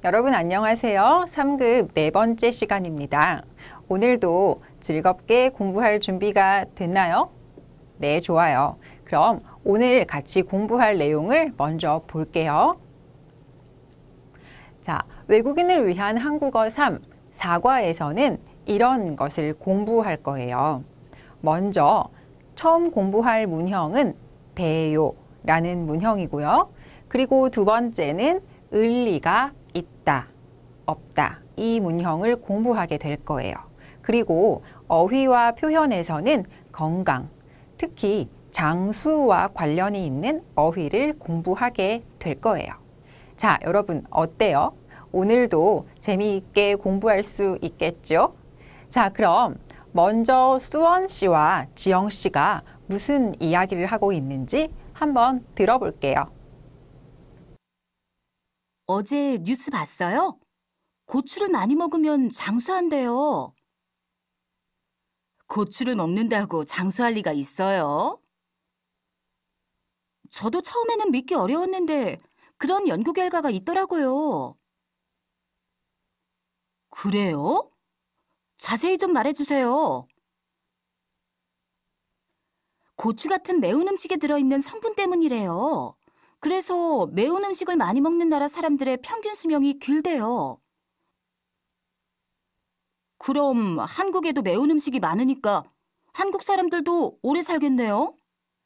여러분 안녕하세요. 3급 네 번째 시간입니다. 오늘도 즐겁게 공부할 준비가 됐나요? 네, 좋아요. 그럼 오늘 같이 공부할 내용을 먼저 볼게요. 자, 외국인을 위한 한국어 3, 4과에서는 이런 것을 공부할 거예요. 먼저 처음 공부할 문형은 대요라는 문형이고요. 그리고 두 번째는 을리가 있다, 없다 이 문형을 공부하게 될 거예요. 그리고 어휘와 표현에서는 건강, 특히 장수와 관련이 있는 어휘를 공부하게 될 거예요. 자, 여러분 어때요? 오늘도 재미있게 공부할 수 있겠죠? 자, 그럼 먼저 수원 씨와 지영 씨가 무슨 이야기를 하고 있는지 한번 들어볼게요. 어제 뉴스 봤어요? 고추를 많이 먹으면 장수한대요. 고추를 먹는다고 장수할 리가 있어요? 저도 처음에는 믿기 어려웠는데 그런 연구 결과가 있더라고요. 그래요? 자세히 좀 말해주세요. 고추 같은 매운 음식에 들어있는 성분 때문이래요. 그래서 매운 음식을 많이 먹는 나라 사람들의 평균 수명이 길대요. 그럼 한국에도 매운 음식이 많으니까 한국 사람들도 오래 살겠네요?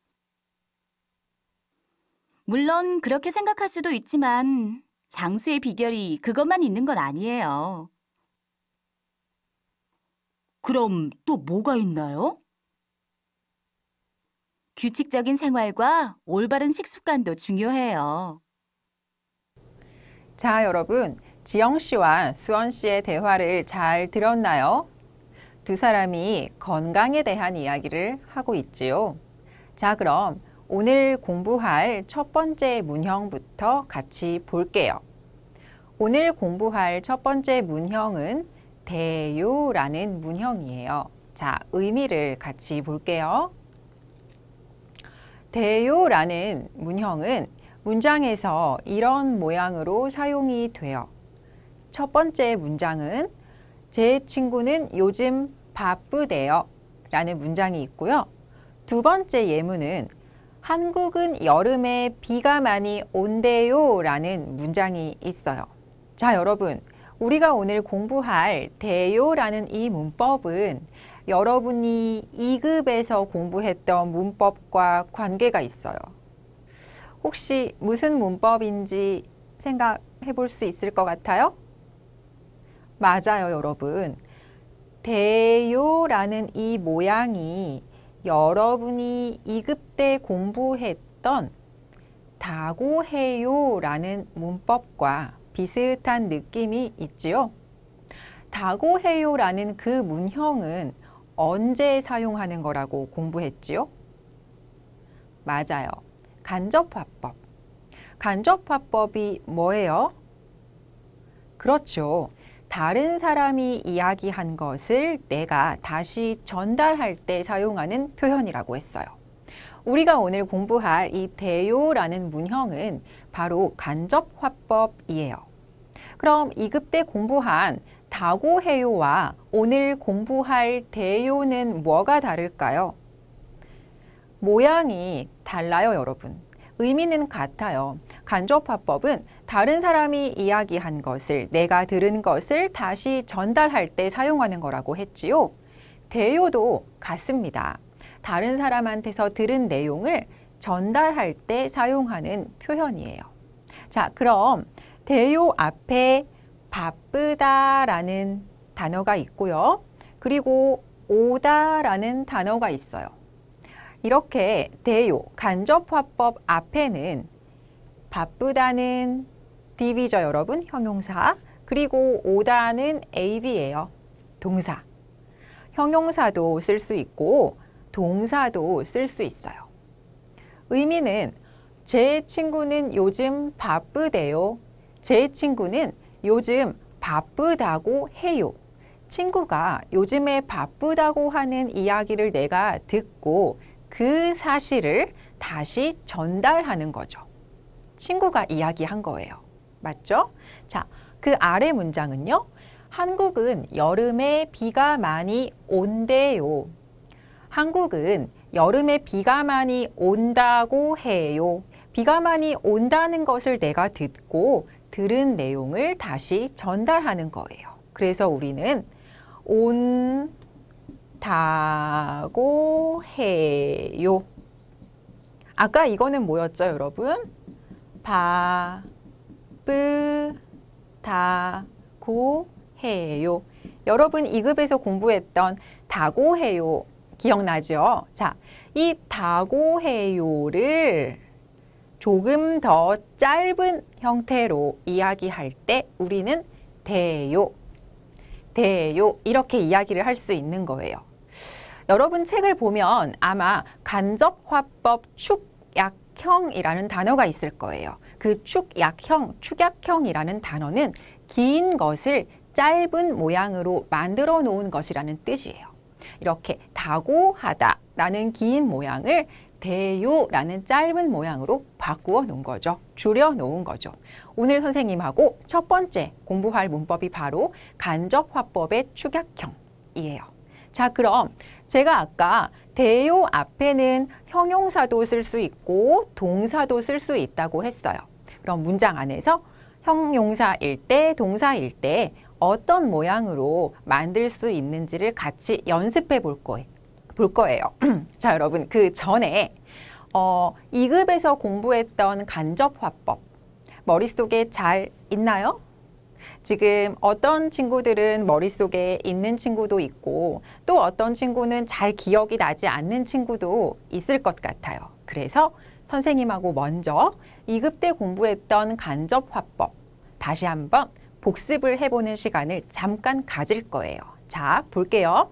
물론 그렇게 생각할 수도 있지만 장수의 비결이 그것만 있는 건 아니에요. 그럼 또 뭐가 있나요? 규칙적인 생활과 올바른 식습관도 중요해요. 자, 여러분, 지영 씨와 수원 씨의 대화를 잘 들었나요? 두 사람이 건강에 대한 이야기를 하고 있지요. 자, 그럼 오늘 공부할 첫 번째 문형부터 같이 볼게요. 오늘 공부할 첫 번째 문형은 대요라는 문형이에요. 자, 의미를 같이 볼게요. 대요라는 문형은 문장에서 이런 모양으로 사용이 돼요. 첫 번째 문장은 제 친구는 요즘 바쁘대요 라는 문장이 있고요. 두 번째 예문은 한국은 여름에 비가 많이 온대요 라는 문장이 있어요. 자, 여러분, 우리가 오늘 공부할 대요라는 이 문법은 여러분이 2급에서 공부했던 문법과 관계가 있어요. 혹시 무슨 문법인지 생각해 볼 수 있을 것 같아요? 맞아요, 여러분. 대요라는 이 모양이 여러분이 2급 때 공부했던 다고해요라는 문법과 비슷한 느낌이 있지요. 다고해요라는 그 문형은 언제 사용하는 거라고 공부했지요? 맞아요. 간접화법. 간접화법이 뭐예요? 그렇죠. 다른 사람이 이야기한 것을 내가 다시 전달할 때 사용하는 표현이라고 했어요. 우리가 오늘 공부할 이 대요라는 문형은 바로 간접화법이에요. 그럼 2급 때 공부한 다고해요와 오늘 공부할 대요는 뭐가 다를까요? 모양이 달라요, 여러분. 의미는 같아요. 간접화법은 다른 사람이 이야기한 것을, 내가 들은 것을 다시 전달할 때 사용하는 거라고 했지요. 대요도 같습니다. 다른 사람한테서 들은 내용을 전달할 때 사용하는 표현이에요. 자, 그럼 대요 앞에 바쁘다라는 단어가 있고요. 그리고 오다라는 단어가 있어요. 이렇게 대요, 간접화법 앞에는 바쁘다는 DV죠, 여러분, 형용사. 그리고 오다는 AV예요, 동사. 형용사도 쓸 수 있고 동사도 쓸 수 있어요. 의미는 제 친구는 요즘 바쁘대요. 제 친구는 요즘 바쁘다고 해요. 친구가 요즘에 바쁘다고 하는 이야기를 내가 듣고 그 사실을 다시 전달하는 거죠. 친구가 이야기한 거예요. 맞죠? 자, 그 아래 문장은요. 한국은 여름에 비가 많이 온대요. 한국은 여름에 비가 많이 온다고 해요. 비가 많이 온다는 것을 내가 듣고 들은 내용을 다시 전달하는 거예요. 그래서 우리는 온다고 해요. 아까 이거는 뭐였죠, 여러분? 바쁘다고 해요. 여러분 2급에서 공부했던 다고 해요. 기억나죠? 자, 이 다고 해요를 조금 더 짧은 형태로 이야기할 때 우리는 돼요. 이렇게 이야기를 할 수 있는 거예요. 여러분 책을 보면 아마 간접화법 축약형이라는 단어가 있을 거예요. 그 축약형이라는 단어는 긴 것을 짧은 모양으로 만들어 놓은 것이라는 뜻이에요. 이렇게 다고하다라는 긴 모양을 돼요라는 짧은 모양으로 바꾸어 놓은 거죠. 줄여 놓은 거죠. 오늘 선생님하고 첫 번째 공부할 문법이 바로 간접화법의 축약형이에요. 자, 그럼 제가 아까 돼요 앞에는 형용사도 쓸 수 있고 동사도 쓸 수 있다고 했어요. 그럼 문장 안에서 형용사일 때, 동사일 때 어떤 모양으로 만들 수 있는지를 같이 연습해 볼 거예요. 자, 여러분 그 전에 2급에서 공부했던 간접화법 머릿속에 잘 있나요? 지금 어떤 친구들은 머릿속에 있는 친구도 있고 또 어떤 친구는 잘 기억이 나지 않는 친구도 있을 것 같아요. 그래서 선생님하고 먼저 2급 때 공부했던 간접화법 다시 한번 복습을 해보는 시간을 잠깐 가질 거예요. 자, 볼게요.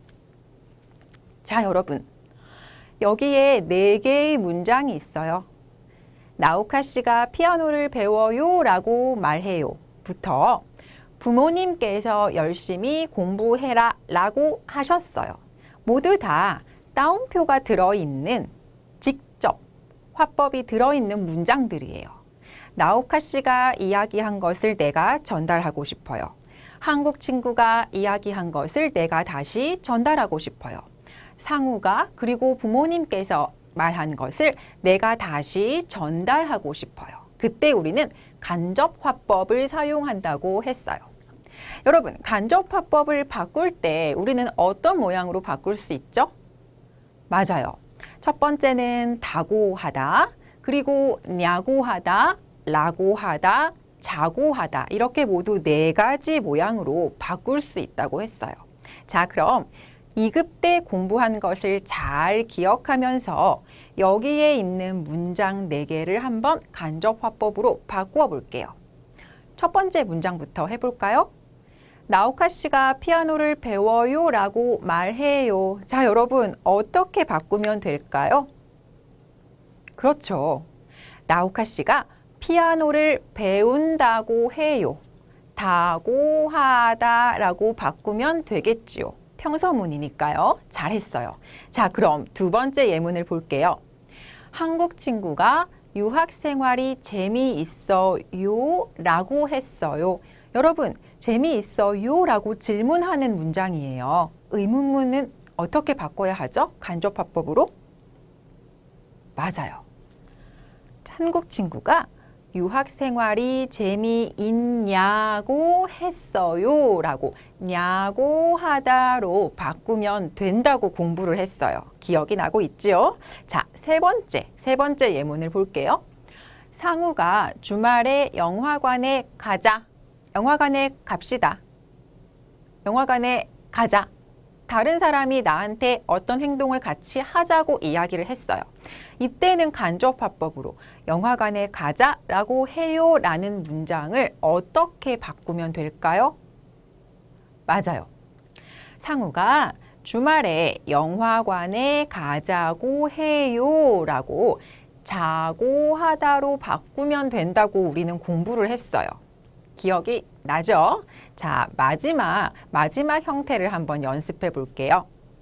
자, 여러분. 여기에 4개의 문장이 있어요. 나우카 씨가 피아노를 배워요 라고 말해요 부터 부모님께서 열심히 공부해라 라고 하셨어요. 모두 다 따옴표가 들어있는 직접 화법이 들어있는 문장들이에요. 나우카 씨가 이야기한 것을 내가 전달하고 싶어요. 한국 친구가 이야기한 것을 내가 다시 전달하고 싶어요. 상우가 그리고 부모님께서 말한 것을 내가 다시 전달하고 싶어요. 그때 우리는 간접화법을 사용한다고 했어요. 여러분, 간접화법을 바꿀 때 우리는 어떤 모양으로 바꿀 수 있죠? 맞아요. 첫 번째는 다고 하다, 그리고 냐고 하다, 라고 하다, 자고 하다 이렇게 모두 4가지 모양으로 바꿀 수 있다고 했어요. 자, 그럼 2급 때 공부한 것을 잘 기억하면서 여기에 있는 문장 4개를 한번 간접화법으로 바꾸어 볼게요. 첫 번째 문장부터 해볼까요? 나우카 씨가 피아노를 배워요 라고 말해요. 자, 여러분 어떻게 바꾸면 될까요? 그렇죠. 나우카 씨가 피아노를 배운다고 해요. 다고 하다 라고 바꾸면 되겠지요. 평서문이니까요. 잘했어요. 자, 그럼 두 번째 예문을 볼게요. 한국 친구가 유학 생활이 재미있어요 라고 했어요. 여러분, 재미있어요 라고 질문하는 문장이에요. 의문문은 어떻게 바꿔야 하죠? 간접화법으로? 맞아요. 한국 친구가 유학 생활이 재미있냐고 했어요 라고 냐고 하다로 바꾸면 된다고 공부를 했어요. 기억이 나고 있지요? 자, 세 번째 예문을 볼게요. 상우가 주말에 영화관에 가자. 영화관에 갑시다. 영화관에 가자. 다른 사람이 나한테 어떤 행동을 같이 하자고 이야기를 했어요. 이때는 간접화법으로 영화관에 가자라고 해요 라는 문장을 어떻게 바꾸면 될까요? 맞아요. 상우가 주말에 영화관에 가자고 해요 라고 자고 하다로 바꾸면 된다고 우리는 공부를 했어요. 기억이 나죠? 자, 마지막 형태를 한번 연습해 볼게요.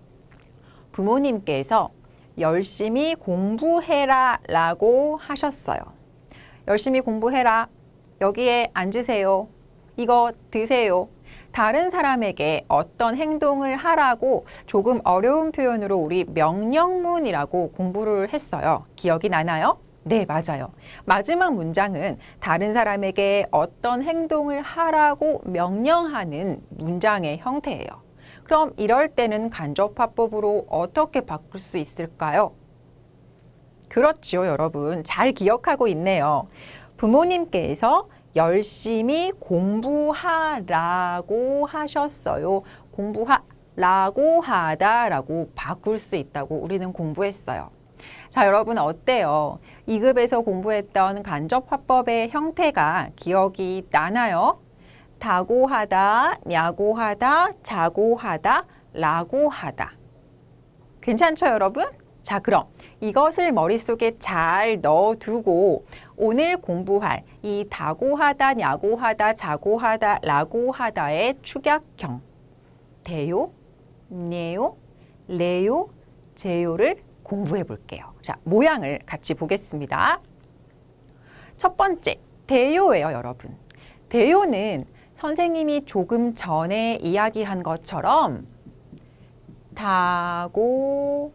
부모님께서 열심히 공부해라 라고 하셨어요. 열심히 공부해라. 여기에 앉으세요. 이거 드세요. 다른 사람에게 어떤 행동을 하라고 조금 어려운 표현으로 우리 명령문이라고 공부를 했어요. 기억이 나나요? 네, 맞아요. 마지막 문장은 다른 사람에게 어떤 행동을 하라고 명령하는 문장의 형태예요. 그럼 이럴 때는 간접화법으로 어떻게 바꿀 수 있을까요? 그렇지요, 여러분. 잘 기억하고 있네요. 부모님께서 열심히 공부하라고 하셨어요. 공부하라고 하다라고 바꿀 수 있다고 우리는 공부했어요. 자, 여러분 어때요? 2급에서 공부했던 간접화법의 형태가 기억이 나나요? 다고 하다, 야고 하다, 자고 하다, 라고 하다. 괜찮죠, 여러분? 자, 그럼 이것을 머릿속에 잘 넣어두고 오늘 공부할 이 다고 하다, 야고 하다, 자고 하다, 라고 하다의 축약형 대요, 네요, 레요, 제요를 공부해 볼게요. 자, 모양을 같이 보겠습니다. 첫 번째, 대요예요, 여러분. 대요는 선생님이 조금 전에 이야기한 것처럼 다고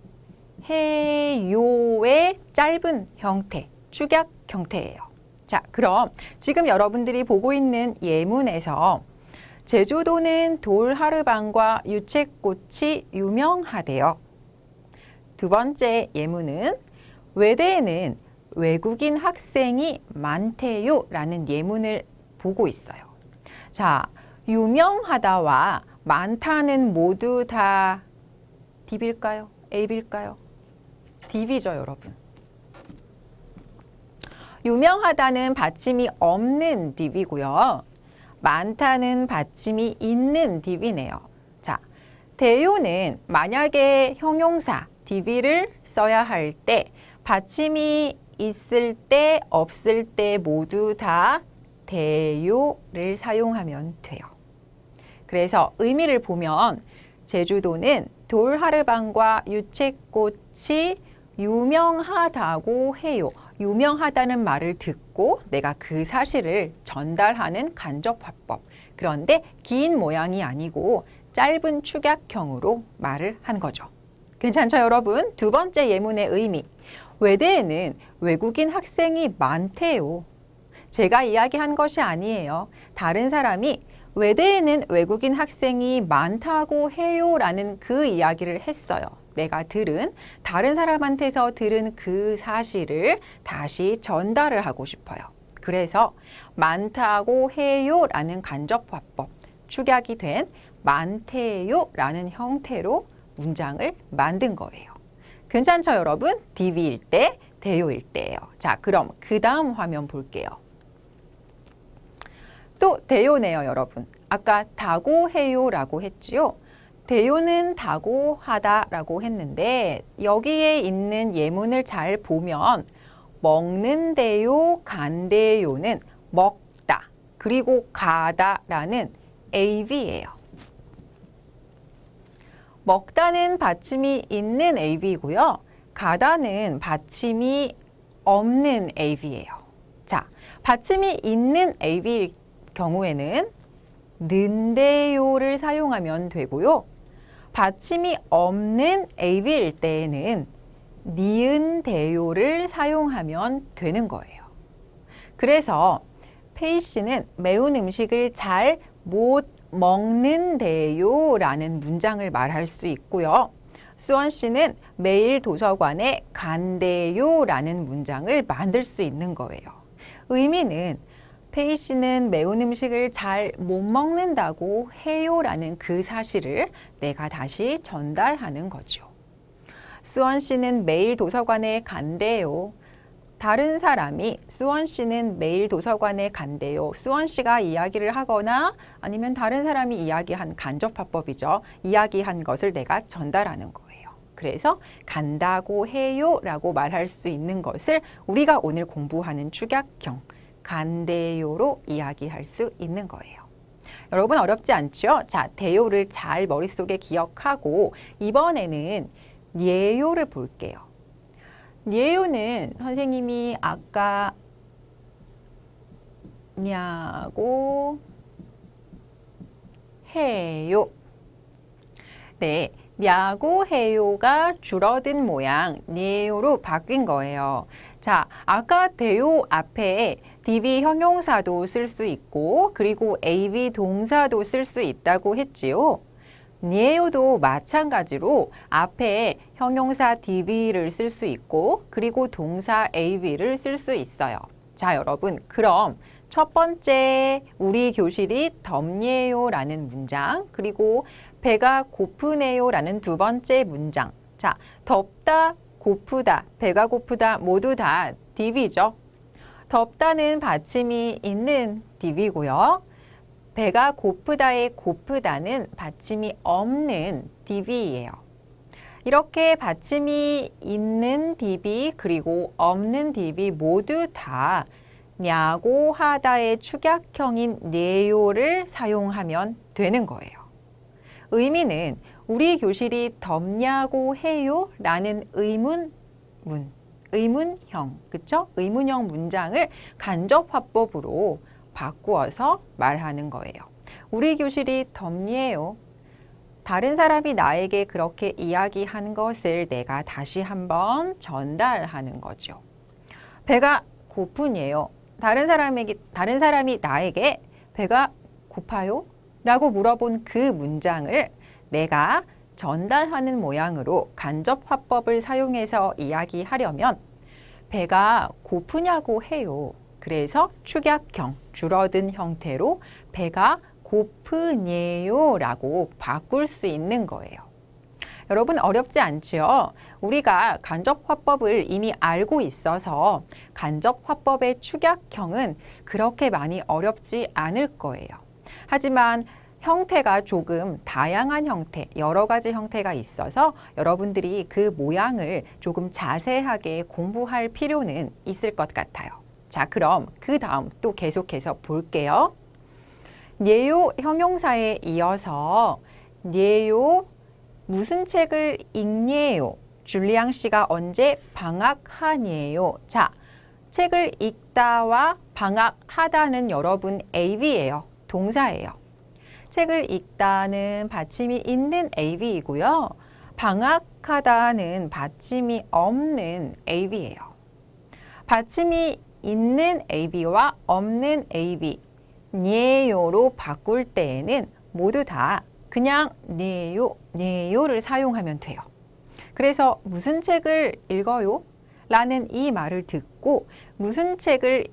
해요의 짧은 형태, 축약 형태예요. 자, 그럼 지금 여러분들이 보고 있는 예문에서 제주도는 돌하르방과 유채꽃이 유명하대요. 두 번째 예문은 외대에는 외국인 학생이 많대요 라는 예문을 보고 있어요. 자, 유명하다와 많다는 모두 다 D일까요? A일까요? D죠, 여러분. 유명하다는 받침이 없는 D이고요. 많다는 받침이 있는 D이네요. 자, 대요는 만약에 형용사 DV를 써야 할 때 받침이 있을 때 없을 때 모두 다 대요를 사용하면 돼요. 그래서 의미를 보면 제주도는 돌하르방과 유채꽃이 유명하다고 해요. 유명하다는 말을 듣고 내가 그 사실을 전달하는 간접화법. 그런데 긴 모양이 아니고 짧은 축약형으로 말을 한 거죠. 괜찮죠, 여러분? 두 번째 예문의 의미. 외대에는 외국인 학생이 많대요. 제가 이야기한 것이 아니에요. 다른 사람이 외대에는 외국인 학생이 많다고 해요 라는 그 이야기를 했어요. 내가 들은, 다른 사람한테서 들은 그 사실을 다시 전달을 하고 싶어요. 그래서 많다고 해요 라는 간접화법, 축약이 된 많대요 라는 형태로 문장을 만든 거예요. 괜찮죠, 여러분? DV일 때, 대요일 때예요. 자, 그럼 그 다음 화면 볼게요. 또 대요네요, 여러분. 아까 다고 해요라고 했지요. 대요는 다고 하다라고 했는데 여기에 있는 예문을 잘 보면 먹는데요, 간대요는 먹다, 그리고 가다라는 AV예요. 먹다는 받침이 있는 AV이고요. 가다는 받침이 없는 AV예요. 자, 받침이 있는 AV일 경우에는 는데요를 사용하면 되고요. 받침이 없는 AV일 때에는 니은데요를 사용하면 되는 거예요. 그래서 페이 씨는 매운 음식을 잘 못 먹는데요 라는 문장을 말할 수 있고요. 수원 씨는 매일 도서관에 간대요 라는 문장을 만들 수 있는 거예요. 의미는 페이 씨는 매운 음식을 잘 못 먹는다고 해요 라는 그 사실을 내가 다시 전달하는 거죠. 수원 씨는 매일 도서관에 간대요. 다른 사람이 수원 씨는 매일 도서관에 간대요. 수원 씨가 이야기를 하거나 아니면 다른 사람이 이야기한 간접화법이죠. 이야기한 것을 내가 전달하는 거예요. 그래서 간다고 해요 라고 말할 수 있는 것을 우리가 오늘 공부하는 축약형 간대요로 이야기할 수 있는 거예요. 여러분 어렵지 않죠? 자, 대요를 잘 머릿속에 기억하고 이번에는 예요를 볼게요. 예요는 선생님이 아까 냐고 야구해요. 네, 야구해요가 줄어든 모양 네요로 바뀐 거예요. 자, 아까 대요 앞에 DV 형용사도 쓸 수 있고 그리고 AV 동사도 쓸 수 있다고 했지요. 네요도 마찬가지로 앞에 형용사 DV를 쓸 수 있고 그리고 동사 AV를 쓸 수 있어요. 자, 여러분, 그럼 첫 번째 우리 교실이 덥네요 라는 문장, 그리고 배가 고프네요 라는 두 번째 문장. 자, 덥다, 고프다, 배가 고프다 모두 다 DV죠. 덥다는 받침이 있는 DV고요. 배가 고프다의 고프다는 받침이 없는 DV예요. 이렇게 받침이 있는 DV 그리고 없는 DV 모두 다 야구하다의 축약형인 네요를 사용하면 되는 거예요. 의미는 우리 교실이 덥냐고 해요? 라는 의문형, 그쵸? 의문형 문장을 간접화법으로 바꾸어서 말하는 거예요. 우리 교실이 덥네요. 다른 사람이 나에게 그렇게 이야기한 것을 내가 다시 한번 전달하는 거죠. 배가 고프네요. 다른 사람이 나에게 배가 고파요? 라고 물어본 그 문장을 내가 전달하는 모양으로 간접화법을 사용해서 이야기하려면 배가 고프냐고 해요. 그래서 축약형, 줄어든 형태로 배가 고프네요 라고 바꿀 수 있는 거예요. 여러분, 어렵지 않지요? 우리가 간접화법을 이미 알고 있어서 간접화법의 축약형은 그렇게 많이 어렵지 않을 거예요. 하지만 형태가 조금 다양한 형태, 여러 가지 형태가 있어서 여러분들이 그 모양을 조금 자세하게 공부할 필요는 있을 것 같아요. 자, 그럼 그 다음 또 계속해서 볼게요. 네요 형용사에 이어서 네요 무슨 책을 읽네요. 줄리앙 씨가 언제 방학하네요. 자, 책을 읽다와 방학하다는 여러분 AV예요. 동사예요. 책을 읽다는 받침이 있는 AV이고요. 방학하다는 받침이 없는 AV예요. 받침이 있는 AV와 없는 AV, 네요로 바꿀 때에는 모두 다 그냥 네요를 사용하면 돼요. 그래서 무슨 책을 읽어요? 라는 이 말을 듣고 무슨 책을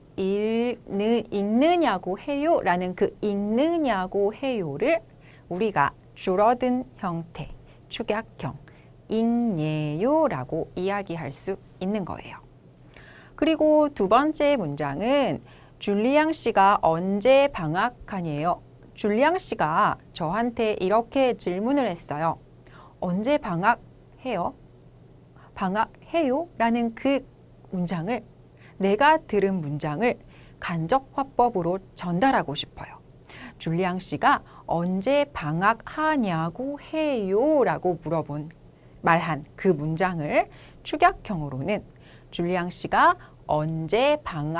읽느냐고 해요? 라는 그 읽느냐고 해요를 우리가 줄어든 형태, 축약형, 읽네요라고 이야기할 수 있는 거예요. 그리고 두 번째 문장은 줄리앙 씨가 언제 방학하네요? 줄리앙 씨가 저한테 이렇게 질문을 했어요. 언제 방학해요? 방학해요? 라는 그 문장을, 내가 들은 문장을 간접화법으로 전달하고 싶어요. 줄리앙 씨가 언제 방학하냐고 해요? 라고 말한 그 문장을 축약형으로는 줄리앙 씨가 언제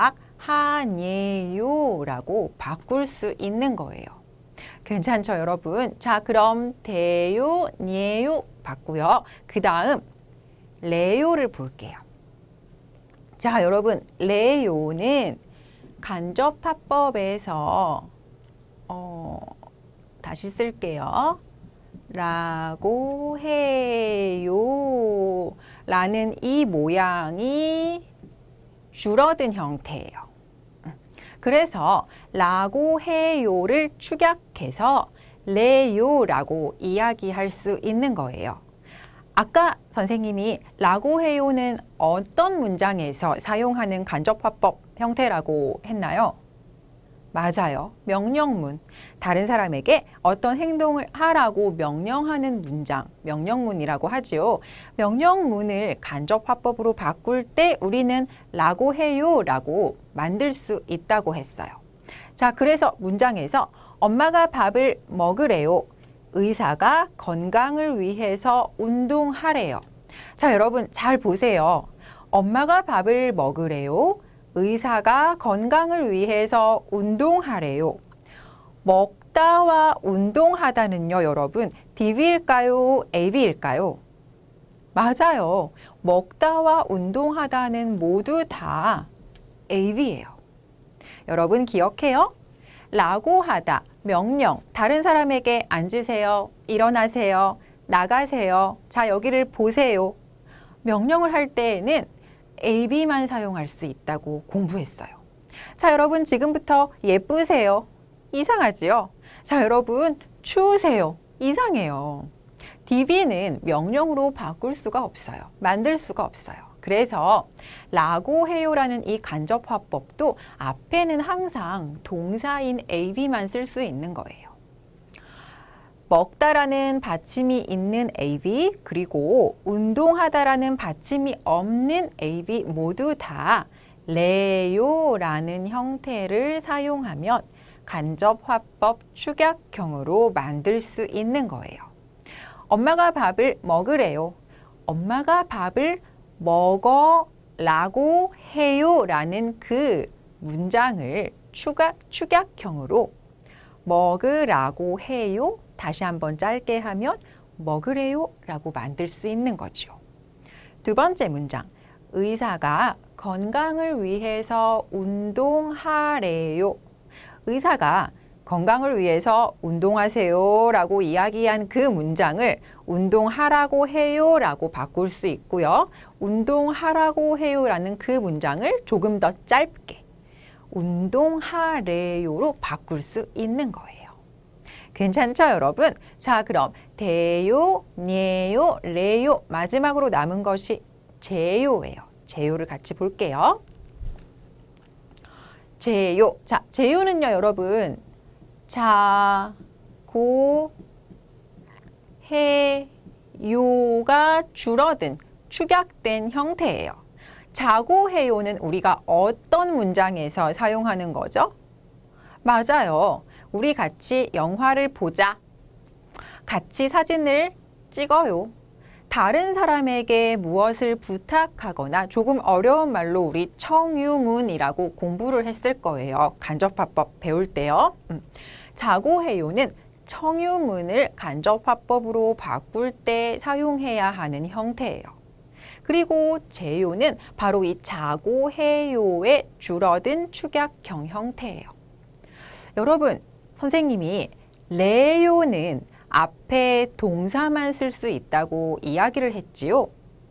방학하네요? 라고 바꿀 수 있는 거예요. 괜찮죠, 여러분? 자, 그럼 대요, 네요 봤고요. 그 다음 레요를 볼게요. 자, 여러분, 레요는 간접화법에서 다시 쓸게요. 라고 해요 라는 이 모양이 줄어든 형태예요. 그래서 라고 해요를 축약해서 레요라고 이야기할 수 있는 거예요. 아까 선생님이 라고 해요는 어떤 문장에서 사용하는 간접화법 형태라고 했나요? 맞아요. 명령문. 다른 사람에게 어떤 행동을 하라고 명령하는 문장, 명령문이라고 하지요. 명령문을 간접화법으로 바꿀 때 우리는 라고 해요 라고 만들 수 있다고 했어요. 자, 그래서 문장에서 엄마가 밥을 먹으래요. 의사가 건강을 위해서 운동하래요. 자, 여러분 잘 보세요. 엄마가 밥을 먹으래요. 의사가 건강을 위해서 운동하래요. 먹다와 운동하다는요, 여러분, DV일까요? AV일까요? 맞아요. 먹다와 운동하다는 모두 다 AV예요. 여러분 기억해요? 라고 하다, 명령, 다른 사람에게 앉으세요, 일어나세요, 나가세요, 자 여기를 보세요. 명령을 할 때에는 AB만 사용할 수 있다고 공부했어요. 자 여러분 지금부터 예쁘세요. 이상하지요? 자 여러분 추우세요. 이상해요. DV는 명령으로 바꿀 수가 없어요. 만들 수가 없어요. 그래서 라고 해요라는 이 간접화법도 앞에는 항상 동사인 AB만 쓸 수 있는 거예요. 먹다라는 받침이 있는 AV 그리고 운동하다라는 받침이 없는 AV 모두 다 레요라는 형태를 사용하면 간접화법 축약형으로 만들 수 있는 거예요. 엄마가 밥을 먹으래요. 엄마가 밥을 먹어라고 해요라는 그 문장을 축약형으로 먹으라고 해요. 다시 한번 짧게 하면 먹으래요 라고 만들 수 있는 거죠. 두 번째 문장, 의사가 건강을 위해서 운동하래요. 의사가 건강을 위해서 운동하세요 라고 이야기한 그 문장을 운동하라고 해요 라고 바꿀 수 있고요. 운동하라고 해요 라는 그 문장을 조금 더 짧게 운동하래요로 바꿀 수 있는 거예요. 괜찮죠, 여러분? 자, 그럼 대요, 녜요, 레요 마지막으로 남은 것이 제요예요. 제요를 같이 볼게요. 제요. 자, 제요는요, 여러분. 자, 고, 해, 요가 줄어든, 축약된 형태예요. 자고 해요는 우리가 어떤 문장에서 사용하는 거죠? 맞아요. 우리 같이 영화를 보자. 같이 사진을 찍어요. 다른 사람에게 무엇을 부탁하거나 조금 어려운 말로 우리 청유문이라고 공부를 했을 거예요. 간접화법 배울 때요. 자고 해요는 청유문을 간접화법으로 바꿀 때 사용해야 하는 형태예요. 그리고 제요는 바로 이 자고 해요의 줄어든 축약형 형태예요. 여러분, 선생님이 레요는 앞에 동사만 쓸 수 있다고 이야기를 했지요.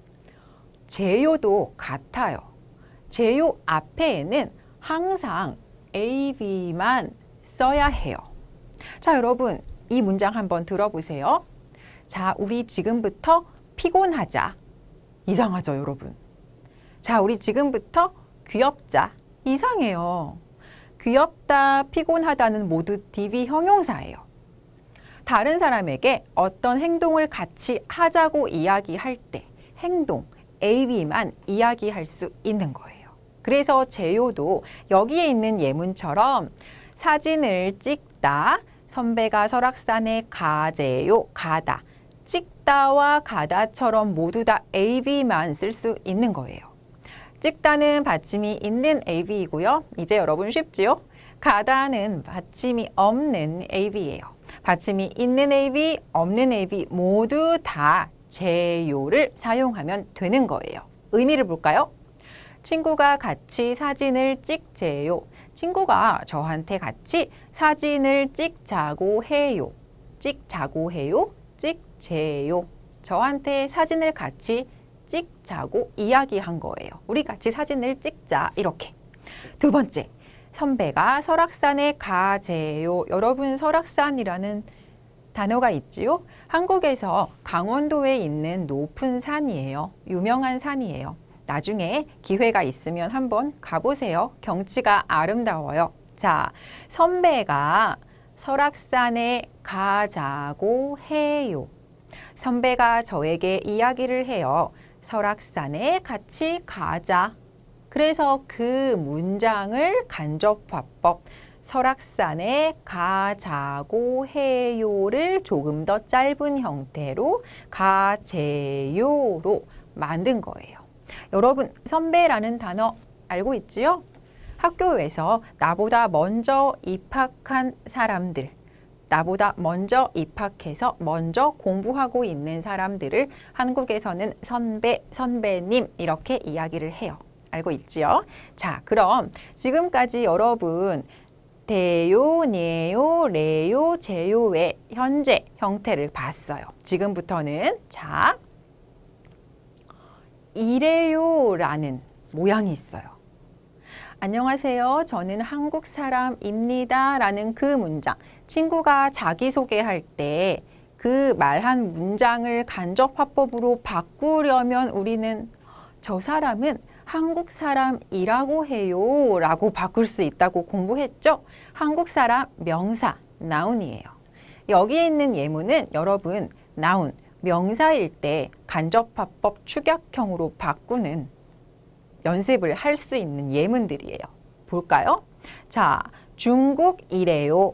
제요도 같아요. 제요 앞에는 항상 AB만 써야 해요. 자, 여러분, 이 문장 한번 들어보세요. 자, 우리 지금부터 피곤하자. 이상하죠, 여러분? 자, 우리 지금부터 귀엽자. 이상해요. 귀엽다, 피곤하다는 모두 DV 형용사예요. 다른 사람에게 어떤 행동을 같이 하자고 이야기할 때 행동, AB만 이야기할 수 있는 거예요. 그래서 제요도 여기에 있는 예문처럼 사진을 찍다, 선배가 설악산에 가재요, 가다. 찍다와 가다처럼 모두 다 AB만 쓸 수 있는 거예요. 찍다는 받침이 있는 AB이고요. 이제 여러분 쉽지요? 가다는 받침이 없는 AB예요. 받침이 있는 AB, 없는 AB 모두 다 제요를 사용하면 되는 거예요. 의미를 볼까요? 친구가 같이 사진을 찍재요. 친구가 저한테 같이 사진을 찍자고 해요. 찍자고 해요. 찍재요. 저한테 사진을 같이 찍자고 이야기한 거예요. 우리 같이 사진을 찍자. 이렇게. 두 번째, 선배가 설악산에 가재요. 여러분, 설악산이라는 단어가 있지요? 한국에서 강원도에 있는 높은 산이에요. 유명한 산이에요. 나중에 기회가 있으면 한번 가보세요. 경치가 아름다워요. 자, 선배가 설악산에 가자고 해요. 선배가 저에게 이야기를 해요. 설악산에 같이 가자. 그래서 그 문장을 간접화법 설악산에 가자고 해요를 조금 더 짧은 형태로 가재요로 만든 거예요. 여러분, 선배라는 단어 알고 있지요? 학교에서 나보다 먼저 입학한 사람들, 나보다 먼저 입학해서 먼저 공부하고 있는 사람들을 한국에서는 선배, 선배님 이렇게 이야기를 해요. 알고 있지요? 자, 그럼 지금까지 여러분 대요, 네요, 레요, 제요의 현재 형태를 봤어요. 지금부터는 자, 이래요라는 모양이 있어요. 안녕하세요. 저는 한국 사람입니다. 라는 그 문장. 친구가 자기소개할 때 그 말한 문장을 간접화법으로 바꾸려면 우리는 저 사람은 한국 사람이라고 해요 라고 바꿀 수 있다고 공부했죠? 한국 사람 명사, 나운이에요. 여기에 있는 예문은 여러분 나운, 명사일 때 간접화법 축약형으로 바꾸는 연습을 할 수 있는 예문들이에요. 볼까요? 자, 중국이래요.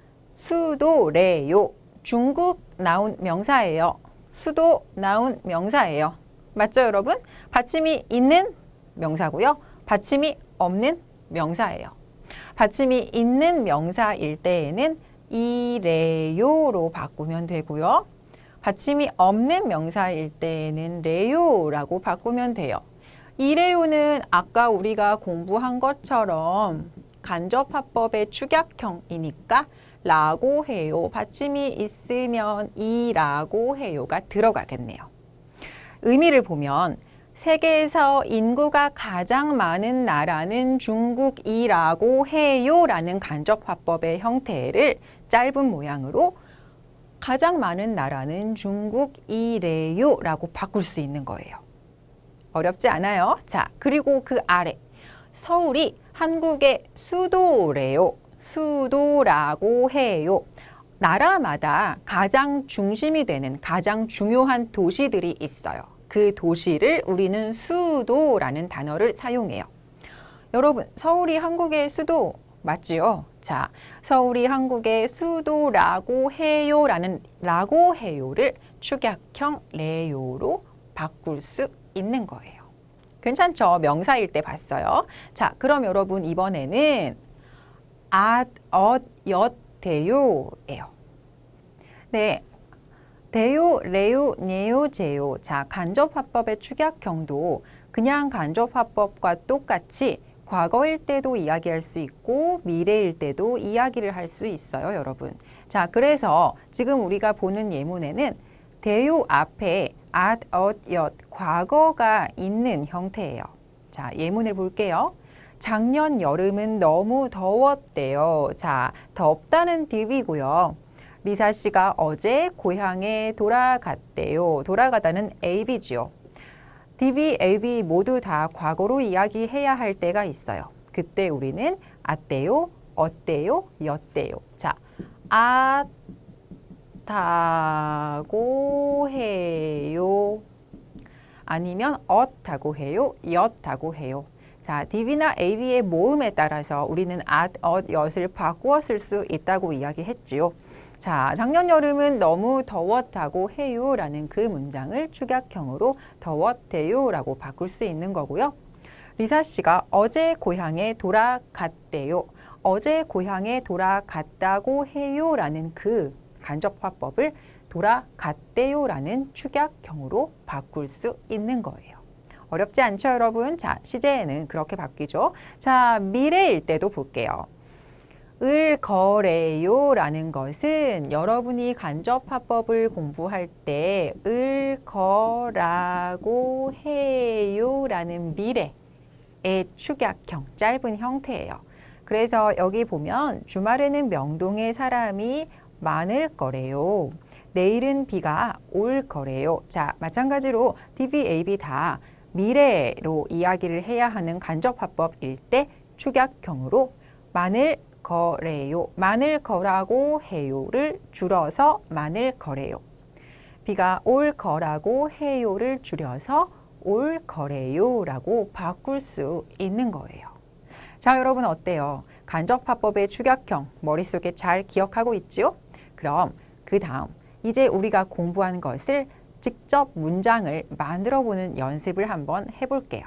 수도래요. 중국 나온 명사예요. 수도 나온 명사예요. 맞죠, 여러분? 받침이 있는 명사고요. 받침이 없는 명사예요. 받침이 있는 명사일 때에는 이래요로 바꾸면 되고요. 받침이 없는 명사일 때에는 레요라고 바꾸면 돼요. 이래요는 아까 우리가 공부한 것처럼 간접화법의 축약형이니까 라고 해요. 받침이 있으면 이라고 해요가 들어가겠네요. 의미를 보면 세계에서 인구가 가장 많은 나라는 중국이라고 해요라는 간접화법의 형태를 짧은 모양으로 가장 많은 나라는 중국이래요라고 바꿀 수 있는 거예요. 어렵지 않아요? 자, 그리고 그 아래 서울이 한국의 수도래요. 수도라고 해요. 나라마다 가장 중심이 되는 가장 중요한 도시들이 있어요. 그 도시를 우리는 수도라는 단어를 사용해요. 여러분, 서울이 한국의 수도 맞지요? 자, 서울이 한국의 수도라고 해요라는 라고 해요를 축약형 레요로 바꿀 수 있는 거예요. 괜찮죠? 명사일 때 봤어요. 자, 그럼 여러분 이번에는 엇, 대요예요. 네, 대요, 레요, 네요, 제요. 자, 간접화법의 축약형도 그냥 간접화법과 똑같이 과거일 때도 이야기할 수 있고 미래일 때도 이야기를 할 수 있어요, 여러분. 자, 그래서 지금 우리가 보는 예문에는 대요 앞에 엇, 과거가 있는 형태예요. 자, 예문을 볼게요. 작년 여름은 너무 더웠대요. 자, 덥다는 DV고요. 리사 씨가 어제 고향에 돌아갔대요. 돌아가다는 AB지요. DV, AB 모두 다 과거로 이야기해야 할 때가 있어요. 그때 우리는 앗대요, 어때요, 였대요. 자, 앗다고 해요. 아니면 엇하고 해요, 엿하고 해요. 자, DV나 AB의 모음에 따라서 우리는 엿을 바꾸어 쓸 수 있다고 이야기했지요. 자, 작년 여름은 너무 더웠다고 해요 라는 그 문장을 축약형으로 더웠대요 라고 바꿀 수 있는 거고요. 리사 씨가 어제 고향에 돌아갔대요. 어제 고향에 돌아갔다고 해요 라는 그 간접화법을 돌아갔대요 라는 축약형으로 바꿀 수 있는 거예요. 어렵지 않죠, 여러분? 자, 시제에는 그렇게 바뀌죠. 자, 미래일 때도 볼게요. 을 거래요 라는 것은 여러분이 간접화법을 공부할 때 을 거라고 해요 라는 미래의 축약형, 짧은 형태예요. 그래서 여기 보면 주말에는 명동에 사람이 많을 거래요. 내일은 비가 올 거래요. 자, 마찬가지로 DV, AB 다 미래로 이야기를 해야 하는 간접화법일 때 축약형으로 많을 거래요. 많을 거라고 해요를 줄여서 많을 거래요. 비가 올 거라고 해요를 줄여서 올 거래요라고 바꿀 수 있는 거예요. 자, 여러분 어때요? 간접화법의 축약형 머릿속에 잘 기억하고 있죠? 그럼 그 다음 이제 우리가 공부한 것을 직접 문장을 만들어 보는 연습을 한번 해볼게요.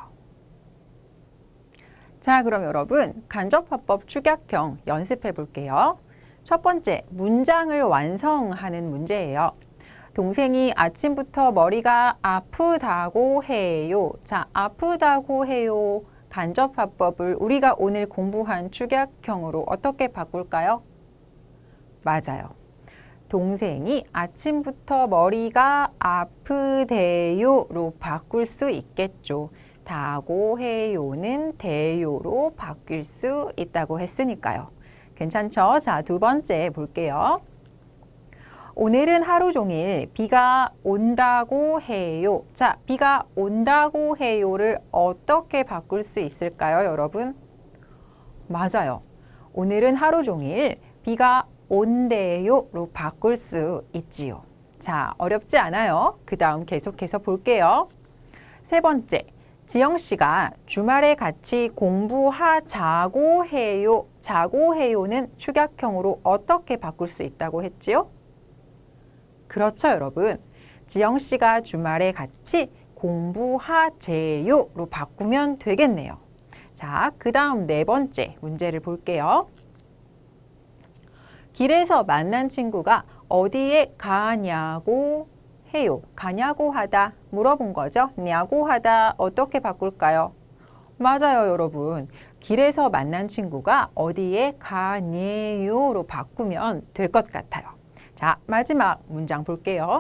자, 그럼 여러분 간접화법 축약형 연습해 볼게요. 첫 번째, 문장을 완성하는 문제예요. 동생이 아침부터 머리가 아프다고 해요. 자, 아프다고 해요. 간접화법을 우리가 오늘 공부한 축약형으로 어떻게 바꿀까요? 맞아요. 동생이 아침부터 머리가 아프대요로 바꿀 수 있겠죠. 다고 해요는 대요로 바뀔 수 있다고 했으니까요. 괜찮죠? 자, 두 번째 볼게요. 오늘은 하루 종일 비가 온다고 해요. 자, 비가 온다고 해요를 어떻게 바꿀 수 있을까요, 여러분? 맞아요. 오늘은 하루 종일 비가 온대요로 바꿀 수 있지요. 자, 어렵지 않아요. 그 다음 계속해서 볼게요. 세 번째, 지영 씨가 주말에 같이 공부하자고 해요. 자고 해요는 축약형으로 어떻게 바꿀 수 있다고 했지요? 그렇죠, 여러분. 지영 씨가 주말에 같이 공부하재요로 바꾸면 되겠네요. 자, 그 다음 네 번째 문제를 볼게요. 길에서 만난 친구가 어디에 가냐고 해요. 가냐고 하다 물어본 거죠. 냐고 하다 어떻게 바꿀까요? 맞아요, 여러분. 길에서 만난 친구가 어디에 가냐요로 바꾸면 될 것 같아요. 자, 마지막 문장 볼게요.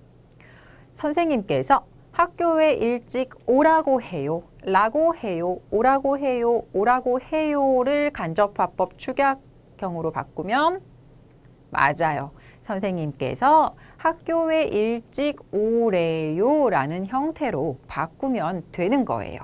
선생님께서 학교에 일찍 오라고 해요. 라고 해요. 오라고 해요. 오라고 해요를 간접화법 축약형으로 바꾸면 맞아요. 선생님께서 학교에 일찍 오래요 라는 형태로 바꾸면 되는 거예요.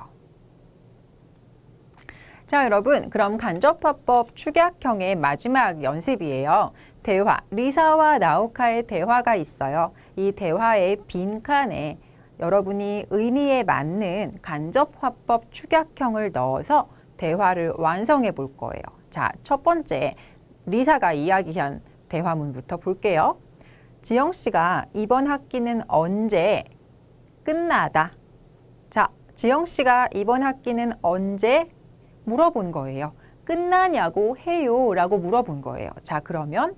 자, 여러분, 그럼 간접화법 축약형의 마지막 연습이에요. 대화, 리사와 나우카의 대화가 있어요. 이 대화의 빈칸에 여러분이 의미에 맞는 간접화법 축약형을 넣어서 대화를 완성해 볼 거예요. 자, 첫 번째, 리사가 이야기한 대화문부터 볼게요. 지영 씨가 이번 학기는 언제 끝나다. 자, 지영 씨가 이번 학기는 언제 물어본 거예요. 끝나냐고 해요 라고 물어본 거예요. 자, 그러면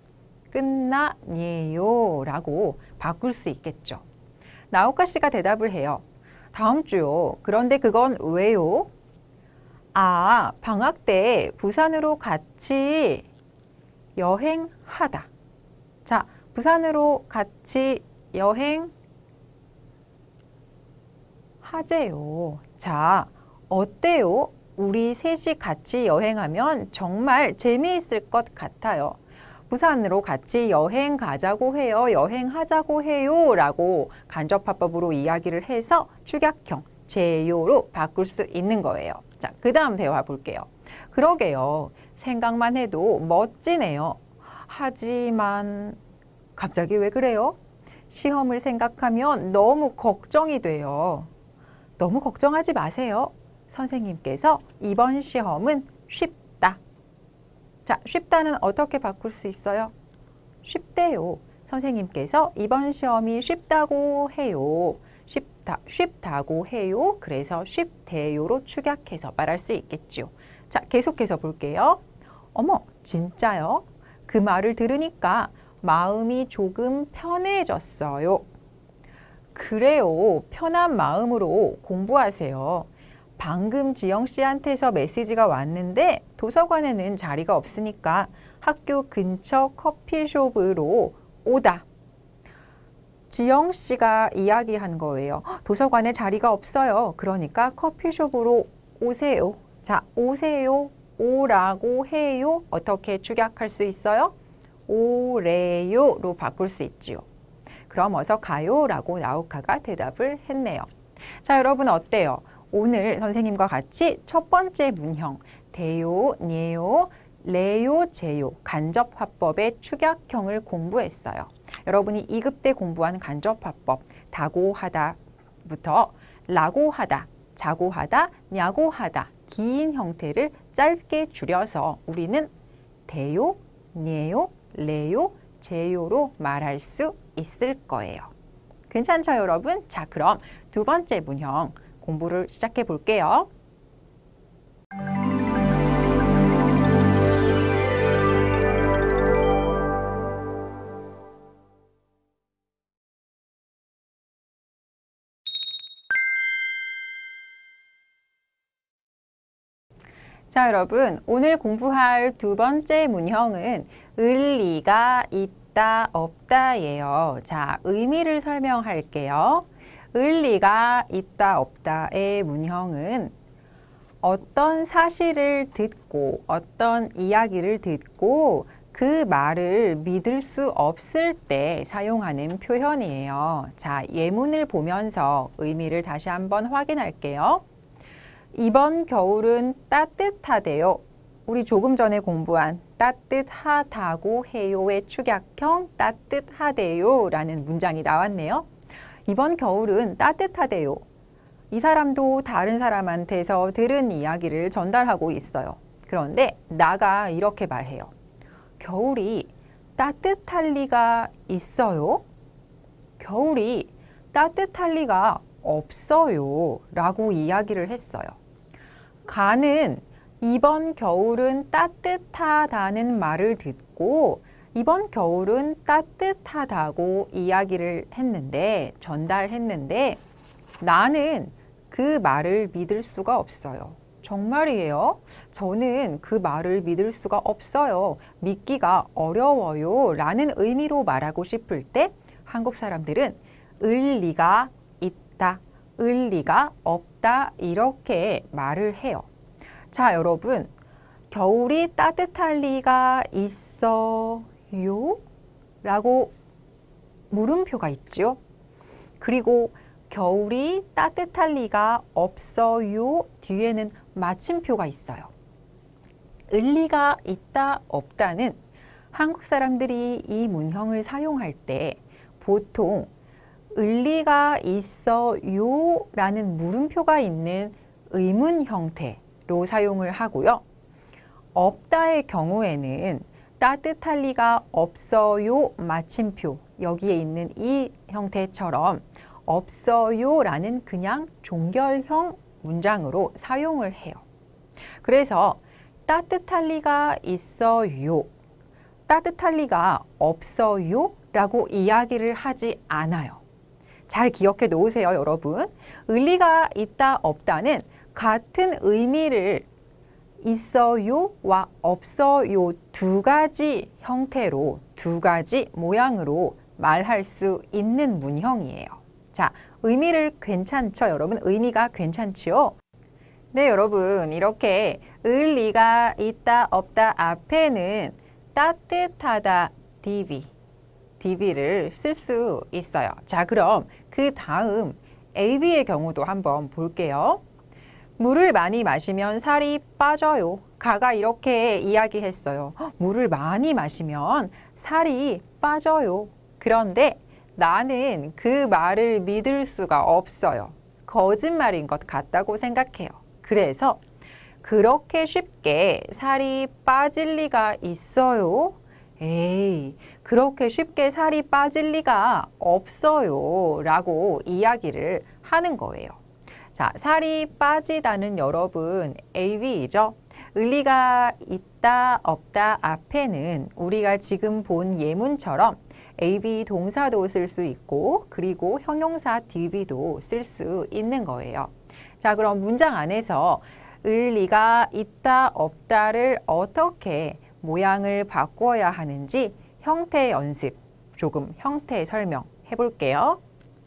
끝나네요 라고 바꿀 수 있겠죠. 나오카 씨가 대답을 해요. 다음 주요. 그런데 그건 왜요? 아, 방학 때 부산으로 같이 여행하다. 자, 부산으로 같이 여행하재요. 자, 어때요? 우리 셋이 같이 여행하면 정말 재미있을 것 같아요. 부산으로 같이 여행 가자고 해요. 여행하자고 해요. 라고 간접화법으로 이야기를 해서 축약형, 제요로 바꿀 수 있는 거예요. 자, 그 다음 대화 볼게요. 그러게요. 생각만 해도 멋지네요. 하지만 갑자기 왜 그래요? 시험을 생각하면 너무 걱정이 돼요. 너무 걱정하지 마세요. 선생님께서 이번 시험은 쉽다. 자, 쉽다는 어떻게 바꿀 수 있어요? 쉽대요. 선생님께서 이번 시험이 쉽다고 해요. 쉽다고 해요. 그래서 쉽대요로 축약해서 말할 수 있겠죠. 자, 계속해서 볼게요. 어머, 진짜요? 그 말을 들으니까 마음이 조금 편해졌어요. 그래요. 편한 마음으로 공부하세요. 방금 지영 씨한테서 메시지가 왔는데 도서관에는 자리가 없으니까 학교 근처 커피숍으로 오다. 지영 씨가 이야기한 거예요. 도서관에 자리가 없어요. 그러니까 커피숍으로 오세요. 자, 오세요. 오라고 해요. 어떻게 축약할 수 있어요? 오래요로 바꿀 수 있지요. 그럼 어서 가요라고 나우카가 대답을 했네요. 자, 여러분 어때요? 오늘 선생님과 같이 첫 번째 문형 대요, 네요, 레요, 제요 간접화법의 축약형을 공부했어요. 여러분이 2급 때 공부한 간접화법 다고 하다부터 라고 하다, 자고 하다, 냐고 하다 긴 형태를 짧게 줄여서 우리는 대요, 네요, 레요, 제요로 말할 수 있을 거예요. 괜찮죠, 여러분? 자, 그럼 두 번째 문형 공부를 시작해 볼게요. 자, 여러분, 오늘 공부할 두 번째 문형은 을리가 있다, 없다예요. 자, 의미를 설명할게요. 을리가 있다, 없다의 문형은 어떤 사실을 듣고 어떤 이야기를 듣고 그 말을 믿을 수 없을 때 사용하는 표현이에요. 자, 예문을 보면서 의미를 다시 한번 확인할게요. 이번 겨울은 따뜻하대요. 우리 조금 전에 공부한 따뜻하다고 해요의 축약형 따뜻하대요 라는 문장이 나왔네요. 이번 겨울은 따뜻하대요. 이 사람도 다른 사람한테서 들은 이야기를 전달하고 있어요. 그런데 나가 이렇게 말해요. 겨울이 따뜻할 리가 있어요? 겨울이 따뜻할 리가 없어요 라고 이야기를 했어요. 가는 이번 겨울은 따뜻하다는 말을 듣고 이번 겨울은 따뜻하다고 이야기를 했는데 전달했는데 나는 그 말을 믿을 수가 없어요. 정말이에요? 저는 그 말을 믿을 수가 없어요. 믿기가 어려워요 라는 의미로 말하고 싶을 때 한국 사람들은 을리가 있다, 을리가 없다 이렇게 말을 해요. 자, 여러분, 겨울이 따뜻할 리가 있어요? 라고 물음표가 있죠. 그리고 겨울이 따뜻할 리가 없어요 뒤에는 마침표가 있어요. 을리가 있다, 없다는 한국 사람들이 이 문형을 사용할 때 보통 을리가 있어요 라는 물음표가 있는 의문 형태로 사용을 하고요. 없다의 경우에는 따뜻할 리가 없어요 마침표 여기에 있는 이 형태처럼 없어요 라는 그냥 종결형 문장으로 사용을 해요. 그래서 따뜻할 리가 있어요, 따뜻할 리가 없어요 라고 이야기를 하지 않아요. 잘 기억해 놓으세요, 여러분. 을리가 있다, 없다는 같은 의미를 있어요와 없어요 두 가지 형태로, 두 가지 모양으로 말할 수 있는 문형이에요. 자, 의미를 괜찮죠, 여러분? 의미가 괜찮지요? 네, 여러분. 이렇게 을리가 있다, 없다 앞에는 따뜻하다, DV를 쓸 수 있어요. 자, 그럼 그 다음 AB의 경우도 한번 볼게요. 물을 많이 마시면 살이 빠져요. 가가 이렇게 이야기했어요. 물을 많이 마시면 살이 빠져요. 그런데 나는 그 말을 믿을 수가 없어요. 거짓말인 것 같다고 생각해요. 그래서 그렇게 쉽게 살이 빠질 리가 있어요? 에이, 그렇게 쉽게 살이 빠질 리가 없어요 라고 이야기를 하는 거예요. 자, 살이 빠지다는 여러분 AB이죠. 을리가 있다, 없다 앞에는 우리가 지금 본 예문처럼 AB 동사도 쓸 수 있고 그리고 형용사 DV도 쓸 수 있는 거예요. 자, 그럼 문장 안에서 을리가 있다, 없다를 어떻게 모양을 바꾸어야 하는지 형태 연습, 조금 형태 설명해 볼게요.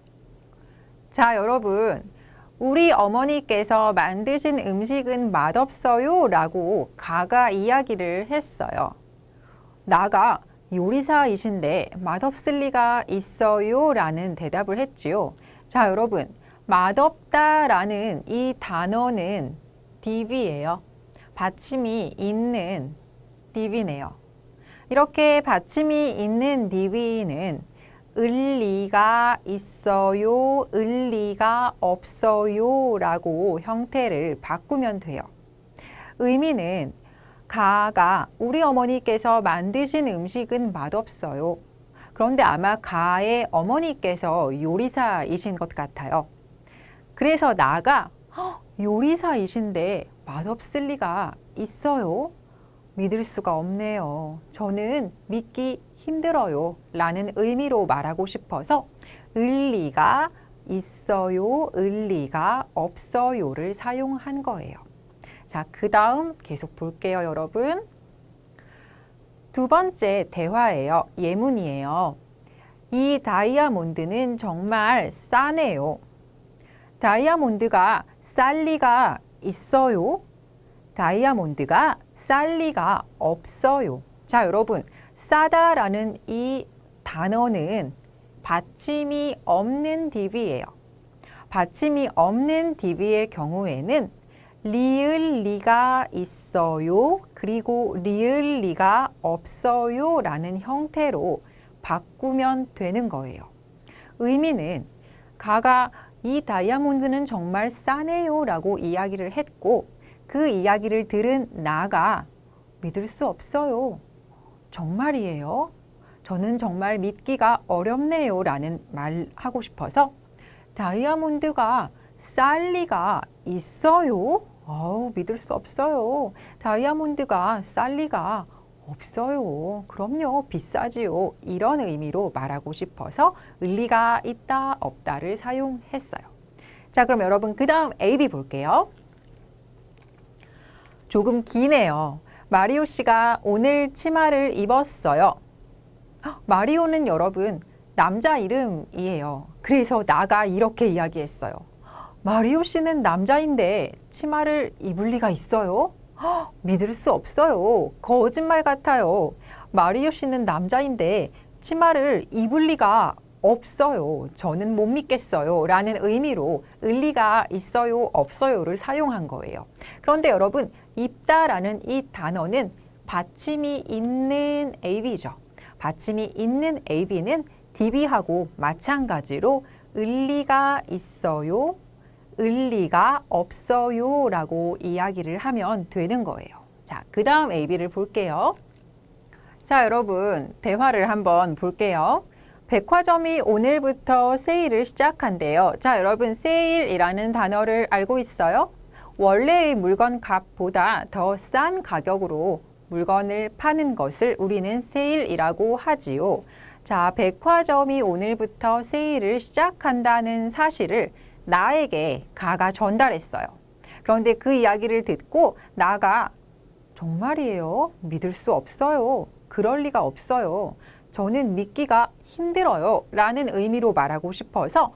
자, 여러분, 우리 어머니께서 만드신 음식은 맛없어요 라고 가가 이야기를 했어요. 나가 요리사이신데 맛없을 리가 있어요 라는 대답을 했지요. 자, 여러분, 맛없다 라는 이 단어는 DV예요. 받침이 있는 DV네요. 이렇게 받침이 있는 DV는 을리가 있어요, 을리가 없어요 라고 형태를 바꾸면 돼요. 의미는 가가 우리 어머니께서 만드신 음식은 맛없어요. 그런데 아마 가의 어머니께서 요리사이신 것 같아요. 그래서 나가 요리사이신데 맛없을 리가 있어요? 믿을 수가 없네요. 저는 믿기 힘들어요 라는 의미로 말하고 싶어서 을리가 있어요, 을리가 없어요를 사용한 거예요. 자, 그 다음 계속 볼게요, 여러분. 두 번째 대화예요. 예문이에요. 이 다이아몬드는 정말 싸네요. 다이아몬드가 쌀 리가 있어요? 다이아몬드가 쌀 리가 없어요. 자, 여러분, 싸다라는 이 단어는 받침이 없는 DV예요. 받침이 없는 DV의 경우에는 리을 리가 있어요. 그리고 리을 리가 없어요 라는 형태로 바꾸면 되는 거예요. 의미는 가가 이 다이아몬드는 정말 싸네요 라고 이야기를 했고 그 이야기를 들은 나가 믿을 수 없어요. 정말이에요? 저는 정말 믿기가 어렵네요 라는 말 하고 싶어서 다이아몬드가 쌀 리가 있어요? 믿을 수 없어요. 다이아몬드가 쌀 리가 없어요. 그럼요. 비싸지요. 이런 의미로 말하고 싶어서 의리가 있다, 없다를 사용했어요. 자, 그럼 여러분 그 다음 A, B 볼게요. 조금 기네요. 마리오 씨가 오늘 치마를 입었어요. 마리오는 여러분 남자 이름이에요. 그래서 나가 이렇게 이야기했어요. 마리오 씨는 남자인데 치마를 입을 리가 있어요? 믿을 수 없어요. 거짓말 같아요. 마리오 씨는 남자인데 치마를 입을 리가 없어요. 저는 못 믿겠어요. 라는 의미로 의리가 있어요, 없어요를 사용한 거예요. 그런데 여러분, 입다라는 이 단어는 받침이 있는 AB죠. 받침이 있는 AB는 DB하고 마찬가지로 의리가 있어요, 의리가 없어요 라고 이야기를 하면 되는 거예요. 자, 그 다음 AB를 볼게요. 자, 여러분 대화를 한번 볼게요. 백화점이 오늘부터 세일을 시작한대요. 자, 여러분 세일이라는 단어를 알고 있어요? 원래의 물건 값보다 더 싼 가격으로 물건을 파는 것을 우리는 세일이라고 하지요. 자, 백화점이 오늘부터 세일을 시작한다는 사실을 나에게 가가 전달했어요. 그런데 그 이야기를 듣고 나가 정말이에요? 믿을 수 없어요. 그럴 리가 없어요. 저는 믿기가 힘들어요. 라는 의미로 말하고 싶어서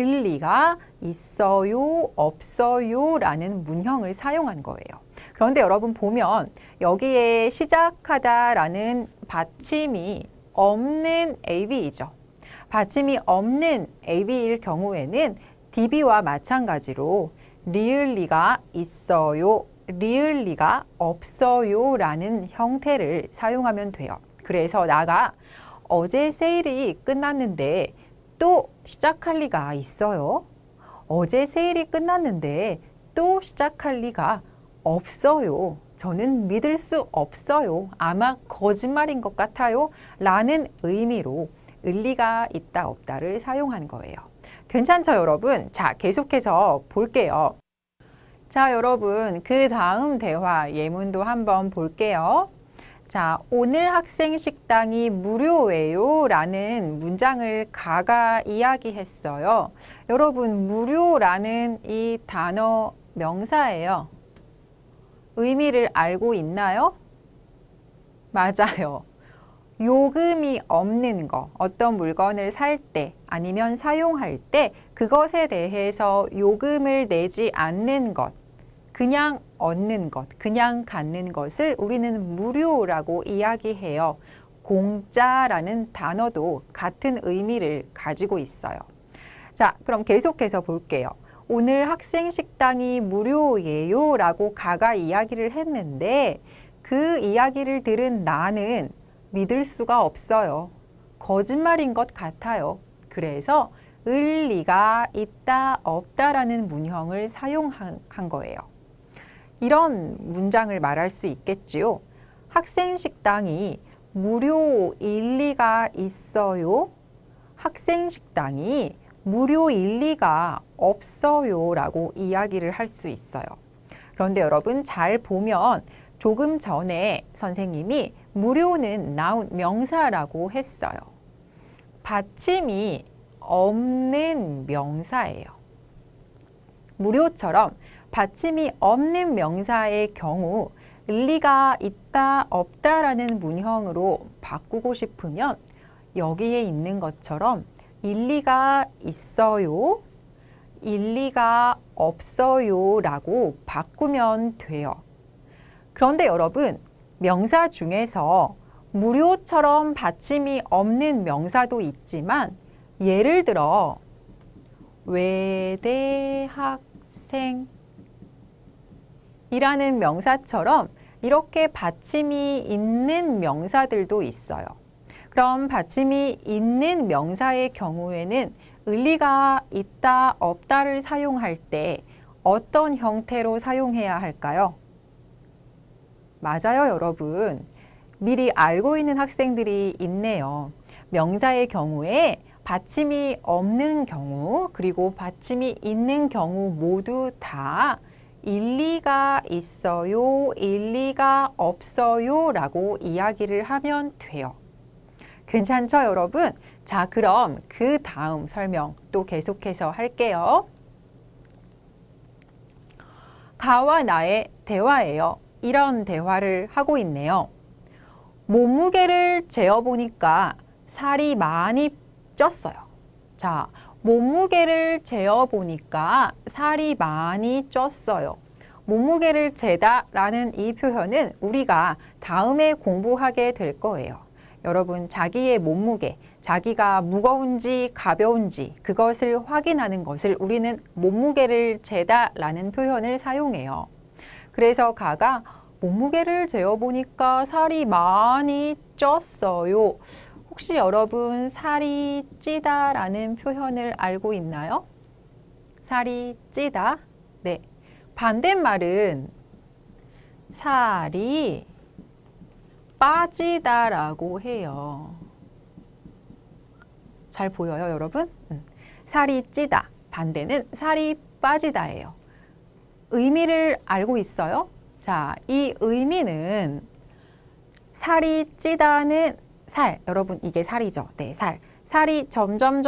의리가 있어요, 없어요 라는 문형을 사용한 거예요. 그런데 여러분 보면 여기에 시작하다 라는 받침이 없는 AB이죠. 받침이 없는 AB일 경우에는 DB와 마찬가지로 리을 리가 있어요, 리을 리가 없어요 라는 형태를 사용하면 돼요. 그래서 나가 어제 세일이 끝났는데 또 시작할 리가 있어요? 어제 세일이 끝났는데 또 시작할 리가 없어요. 저는 믿을 수 없어요. 아마 거짓말인 것 같아요. 라는 의미로 의리가 있다 없다를 사용한 거예요. 괜찮죠, 여러분? 자, 계속해서 볼게요. 자, 여러분 그 다음 대화 예문도 한번 볼게요. 자, 오늘 학생 식당이 무료예요 라는 문장을 가가 이야기했어요. 여러분 무료라는 이 단어 명사예요. 의미를 알고 있나요? 맞아요. 요금이 없는 거, 어떤 물건을 살 때 아니면 사용할 때 그것에 대해서 요금을 내지 않는 것, 그냥 얻는 것, 그냥 갖는 것을 우리는 무료라고 이야기해요. 공짜라는 단어도 같은 의미를 가지고 있어요. 자, 그럼 계속해서 볼게요. 오늘 학생 식당이 무료예요 라고 가가 이야기를 했는데 그 이야기를 들은 나는 믿을 수가 없어요. 거짓말인 것 같아요. 그래서 의리가 있다 없다라는 문형을 사용한 거예요. 이런 문장을 말할 수 있겠지요. 학생 식당이 무료일 리가 있어요. 학생 식당이 무료일 리가 없어요 라고 이야기를 할 수 있어요. 그런데 여러분 잘 보면 조금 전에 선생님이 무료는 나운 명사라고 했어요. 받침이 없는 명사예요. 무료처럼 받침이 없는 명사의 경우 일리가 있다, 없다라는 문형으로 바꾸고 싶으면 여기에 있는 것처럼 일리가 있어요, 일리가 없어요 라고 바꾸면 돼요. 그런데 여러분, 명사 중에서 무료처럼 받침이 없는 명사도 있지만 예를 들어 외대학생 이라는 명사처럼 이렇게 받침이 있는 명사들도 있어요. 그럼 받침이 있는 명사의 경우에는 일리가 있다, 없다를 사용할 때 어떤 형태로 사용해야 할까요? 맞아요, 여러분. 미리 알고 있는 학생들이 있네요. 명사의 경우에 받침이 없는 경우 그리고 받침이 있는 경우 모두 다 일리가 있어요, 일리가 없어요 라고 이야기를 하면 돼요. 괜찮죠, 여러분? 자, 그럼 그 다음 설명 또 계속해서 할게요. 가와 나의 대화예요. 이런 대화를 하고 있네요. 몸무게를 재어보니까 살이 많이 쪘어요. 자, 몸무게를 재어보니까 살이 많이 쪘어요. 몸무게를 재다 라는 이 표현은 우리가 다음에 공부하게 될 거예요. 여러분, 자기의 몸무게, 자기가 무거운지 가벼운지 그것을 확인하는 것을 우리는 몸무게를 재다 라는 표현을 사용해요. 그래서 가가 몸무게를 재어보니까 살이 많이 쪘어요. 혹시 여러분 살이 찌다 라는 표현을 알고 있나요? 살이 찌다. 네. 반대말은 살이 빠지다 라고 해요. 잘 보여요, 여러분? 살이 찌다. 반대는 살이 빠지다예요. 의미를 알고 있어요? 자, 이 의미는 살이 찌다는 살, 여러분 이게 살이죠. 네, 살. 살이 점점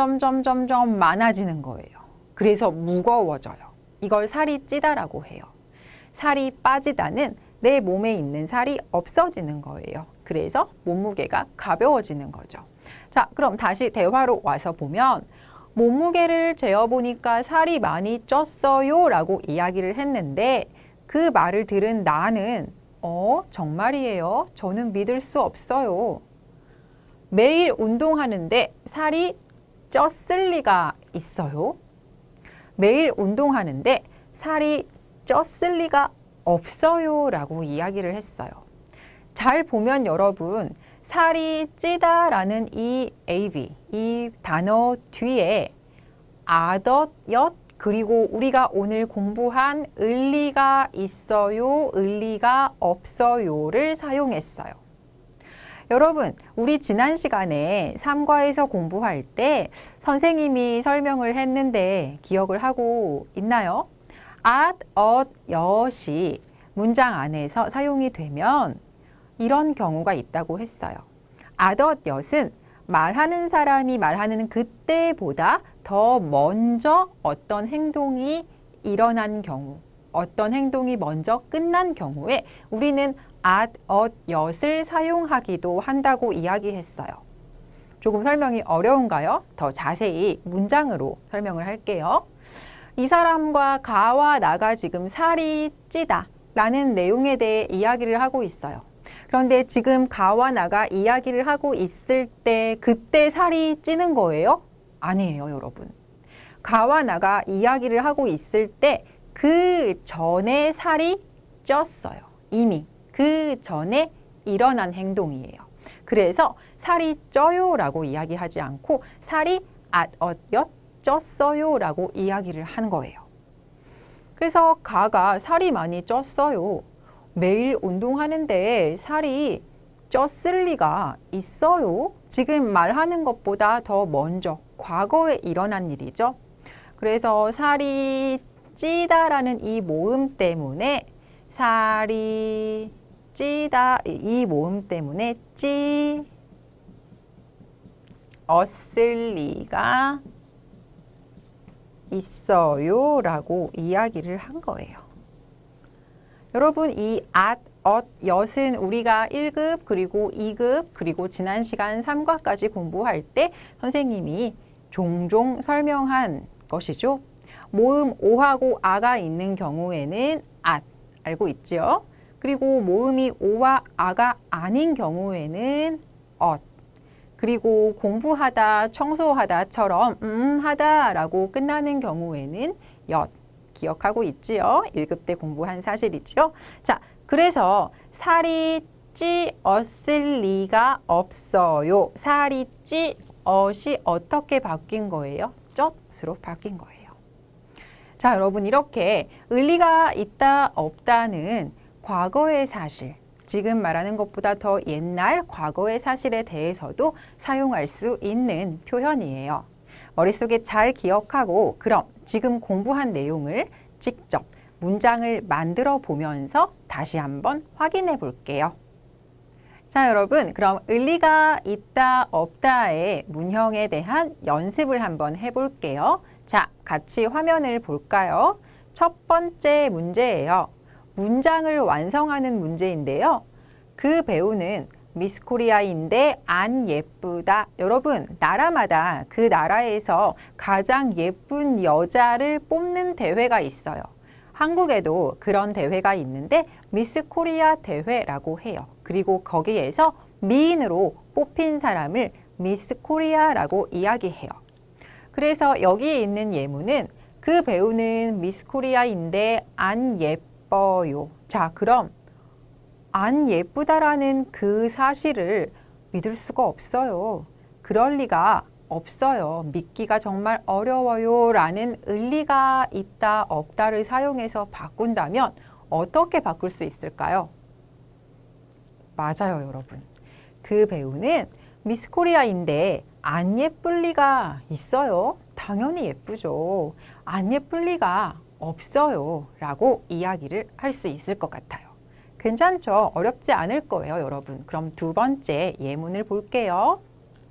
많아지는 거예요. 그래서 무거워져요. 이걸 살이 찌다라고 해요. 살이 빠지다는 내 몸에 있는 살이 없어지는 거예요. 그래서 몸무게가 가벼워지는 거죠. 자, 그럼 다시 대화로 와서 보면 몸무게를 재어보니까 살이 많이 쪘어요 라고 이야기를 했는데 그 말을 들은 나는 정말이에요? 저는 믿을 수 없어요. 매일 운동하는데 살이 쪘을 리가 있어요? 매일 운동하는데 살이 쪘을 리가 없어요 라고 이야기를 했어요. 잘 보면 여러분, 살이 찌다 라는 이 AV, 이 단어 뒤에 아덧, 엿, 그리고 우리가 오늘 공부한 일리가 있어요, 일리가 없어요를 사용했어요. 여러분, 우리 지난 시간에 3과에서 공부할 때 선생님이 설명을 했는데 기억을 하고 있나요? at, yot이 문장 안에서 사용이 되면 이런 경우가 있다고 했어요. at, yot은 말하는 사람이 말하는 그때보다 더 먼저 어떤 행동이 일어난 경우, 어떤 행동이 먼저 끝난 경우에 우리는 at, yot을 사용하기도 한다고 이야기했어요. 조금 설명이 어려운가요? 더 자세히 문장으로 설명을 할게요. 이 사람과 가와 나가 지금 살이 찌다 라는 내용에 대해 이야기를 하고 있어요. 그런데 지금 가와 나가 이야기를 하고 있을 때 그때 살이 찌는 거예요? 아니에요, 여러분. 가와 나가 이야기를 하고 있을 때 그 전에 살이 쪘어요. 이미 그 전에 일어난 행동이에요. 그래서 살이 쪄요 라고 이야기하지 않고 살이 쪘어요 라고 이야기를 한 거예요. 그래서 가가 살이 많이 쪘어요. 매일 운동하는데 살이 쪘을 리가 있어요? 지금 말하는 것보다 더 먼저 과거에 일어난 일이죠. 그래서 살이 찌다라는 이 모음 때문에 살이 찌다 이 모음 때문에 찌었을 리가 있어요 라고 이야기를 한 거예요. 여러분 이 at, 엿은 우리가 1급 그리고 2급 그리고 지난 시간 3과까지 공부할 때 선생님이 종종 설명한 것이죠. 모음 오하고 아가 있는 경우에는 at 알고 있죠. 그리고 모음이 오와 아가 아닌 경우에는 그리고 공부하다, 청소하다처럼 하다라고 끝나는 경우에는 엿 기억하고 있지요. 1급 때 공부한 사실이죠. 자, 그래서 살이 찌었을 리가 없어요. 살이 찌엇이 어떻게 바뀐 거예요? 쪘으로 바뀐 거예요. 자, 여러분 이렇게 의리가 있다 없다는 과거의 사실, 지금 말하는 것보다 더 옛날 과거의 사실에 대해서도 사용할 수 있는 표현이에요. 머릿속에 잘 기억하고 그럼 지금 공부한 내용을 직접 문장을 만들어 보면서 다시 한번 확인해 볼게요. 자, 여러분 그럼 의리가 있다 없다의 문형에 대한 연습을 한번 해볼게요. 자, 같이 화면을 볼까요? 첫 번째 문제예요. 문장을 완성하는 문제인데요. 그 배우는 미스 코리아인데 안 예쁘다. 여러분, 나라마다 그 나라에서 가장 예쁜 여자를 뽑는 대회가 있어요. 한국에도 그런 대회가 있는데 미스 코리아 대회라고 해요. 그리고 거기에서 미인으로 뽑힌 사람을 미스 코리아라고 이야기해요. 그래서 여기에 있는 예문은 그 배우는 미스 코리아인데 안 예뻐요. 자, 그럼 안 예쁘다라는 그 사실을 믿을 수가 없어요. 그럴 리가 없어요. 믿기가 정말 어려워요 라는 의리가 있다 없다를 사용해서 바꾼다면 어떻게 바꿀 수 있을까요? 맞아요, 여러분. 그 배우는 미스 코리아인데 안 예쁠 리가 있어요? 당연히 예쁘죠. 안 예쁠 리가 없어요 라고 이야기를 할 수 있을 것 같아요. 괜찮죠? 어렵지 않을 거예요, 여러분. 그럼 두 번째 예문을 볼게요.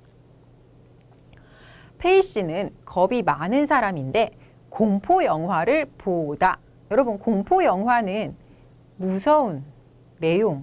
페이 씨는 겁이 많은 사람인데 공포 영화를 보다. 여러분, 공포 영화는 무서운 내용의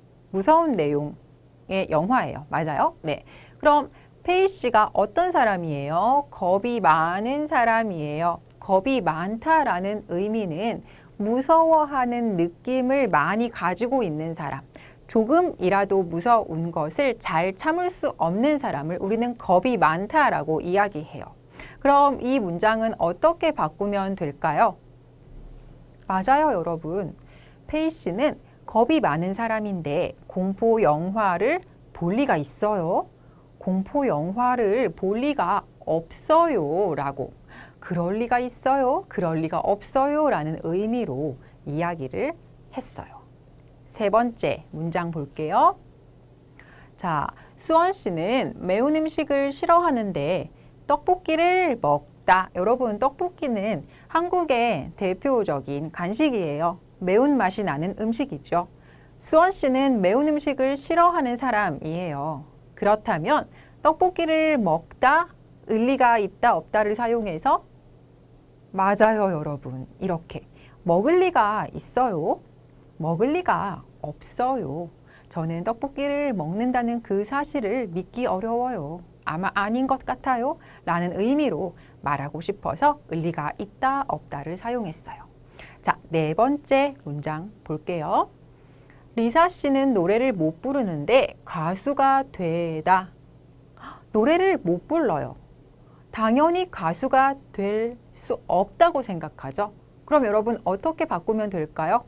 영화예요. 맞아요? 네. 그럼 페이 씨가 어떤 사람이에요? 겁이 많은 사람이에요. 겁이 많다라는 의미는 무서워하는 느낌을 많이 가지고 있는 사람, 조금이라도 무서운 것을 잘 참을 수 없는 사람을 우리는 겁이 많다라고 이야기해요. 그럼 이 문장은 어떻게 바꾸면 될까요? 맞아요, 여러분. 페이 씨는 겁이 많은 사람인데 공포 영화를 볼 리가 있어요? 공포 영화를 볼 리가 없어요 라고, 그럴 리가 있어요? 그럴 리가 없어요 라는 의미로 이야기를 했어요. 세 번째 문장 볼게요. 자, 수원 씨는 매운 음식을 싫어하는데 떡볶이를 먹다. 여러분, 떡볶이는 한국의 대표적인 간식이에요. 매운맛이 나는 음식이죠. 수원 씨는 매운 음식을 싫어하는 사람이에요. 그렇다면 떡볶이를 먹다, 의리가 있다 없다를 사용해서 맞아요, 여러분. 이렇게 먹을 리가 있어요? 먹을 리가 없어요. 저는 떡볶이를 먹는다는 그 사실을 믿기 어려워요. 아마 아닌 것 같아요. 라는 의미로 말하고 싶어서 의리가 있다 없다를 사용했어요. 자, 네 번째 문장 볼게요. 리사 씨는 노래를 못 부르는데 가수가 되다. 노래를 못 불러요. 당연히 가수가 될 수 없다고 생각하죠. 그럼 여러분 어떻게 바꾸면 될까요?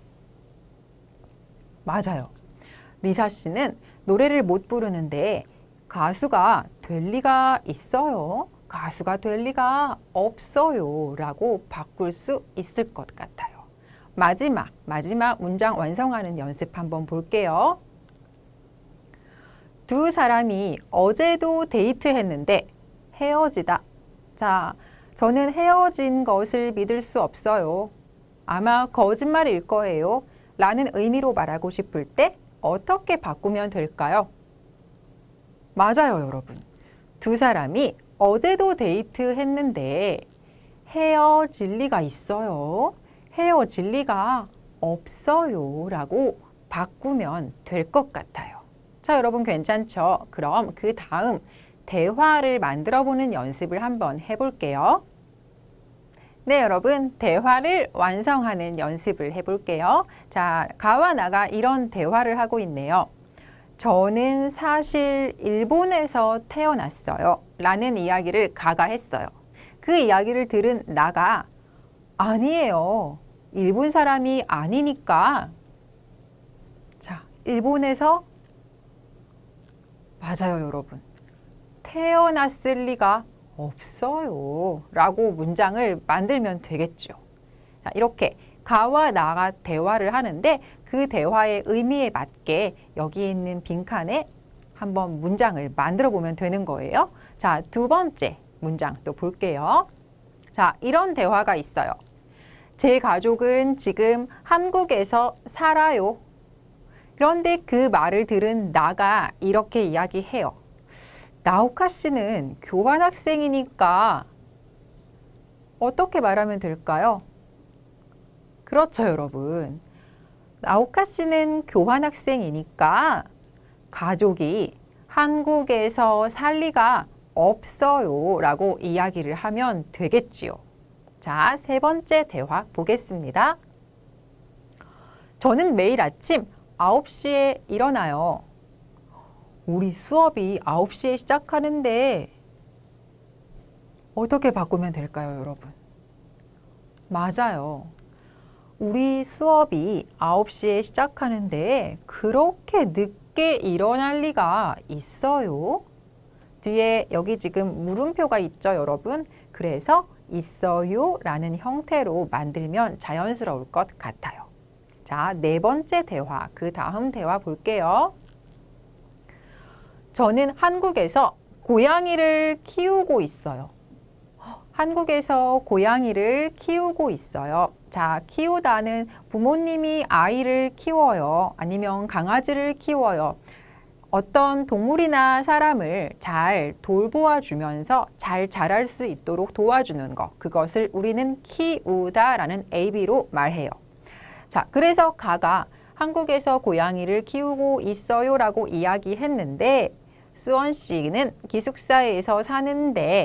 맞아요. 리사 씨는 노래를 못 부르는데 가수가 될 리가 있어요? 가수가 될 리가 없어요 라고 바꿀 수 있을 것 같아요. 마지막 문장 완성하는 연습 한번 볼게요. 두 사람이 어제도 데이트했는데 헤어지다. 자, 저는 헤어진 것을 믿을 수 없어요. 아마 거짓말일 거예요. 라는 의미로 말하고 싶을 때 어떻게 바꾸면 될까요? 맞아요, 여러분. 두 사람이 어제도 데이트했는데 헤어질 리가 있어요? 헤어질 리가 없어요 라고 바꾸면 될 것 같아요. 자, 여러분 괜찮죠? 그럼 그 다음 대화를 만들어 보는 연습을 한번 해볼게요. 네, 여러분 대화를 완성하는 연습을 해볼게요. 자, 가와 나가 이런 대화를 하고 있네요. 저는 사실 일본에서 태어났어요 라는 이야기를 가가 했어요. 그 이야기를 들은 나가 아니에요. 일본 사람이 아니니까. 자, 일본에서 맞아요, 여러분. 태어났을 리가 없어요 라고 문장을 만들면 되겠죠. 자, 이렇게 가와 나가 대화를 하는데 그 대화의 의미에 맞게 여기 있는 빈칸에 한번 문장을 만들어 보면 되는 거예요. 자, 두 번째 문장 또 볼게요. 자, 이런 대화가 있어요. 제 가족은 지금 한국에서 살아요. 그런데 그 말을 들은 나가 이렇게 이야기해요. 나오카 씨는 교환학생이니까 어떻게 말하면 될까요? 그렇죠, 여러분. 나오카 씨는 교환학생이니까 가족이 한국에서 살 리가 없어요 라고 이야기를 하면 되겠지요. 자, 세 번째 대화 보겠습니다. 저는 매일 아침 9시에 일어나요. 우리 수업이 9시에 시작하는데 어떻게 바꾸면 될까요, 여러분? 맞아요. 우리 수업이 9시에 시작하는데 그렇게 늦게 일어날 리가 있어요? 뒤에 여기 지금 물음표가 있죠, 여러분? 그래서 있어요 라는 형태로 만들면 자연스러울 것 같아요. 자, 네 번째 대화, 그 다음 대화 볼게요. 저는 한국에서 고양이를 키우고 있어요. 한국에서 고양이를 키우고 있어요. 자, 키우다는 부모님이 아이를 키워요. 아니면 강아지를 키워요. 어떤 동물이나 사람을 잘 돌보아 주면서 잘 자랄 수 있도록 도와주는 것. 그것을 우리는 키우다라는 AB로 말해요. 자, 그래서 가가 한국에서 고양이를 키우고 있어요 라고 이야기했는데 수원 씨는 기숙사에서 사는데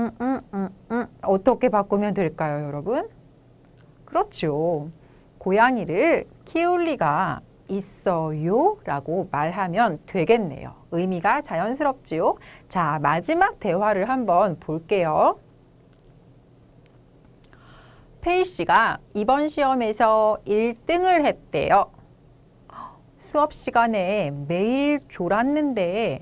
어떻게 바꾸면 될까요, 여러분? 그렇죠. 고양이를 키울 리가 있어요 라고 말하면 되겠네요. 의미가 자연스럽지요? 자, 마지막 대화를 한번 볼게요. 페이 씨가 이번 시험에서 1등을 했대요. 수업 시간에 매일 졸았는데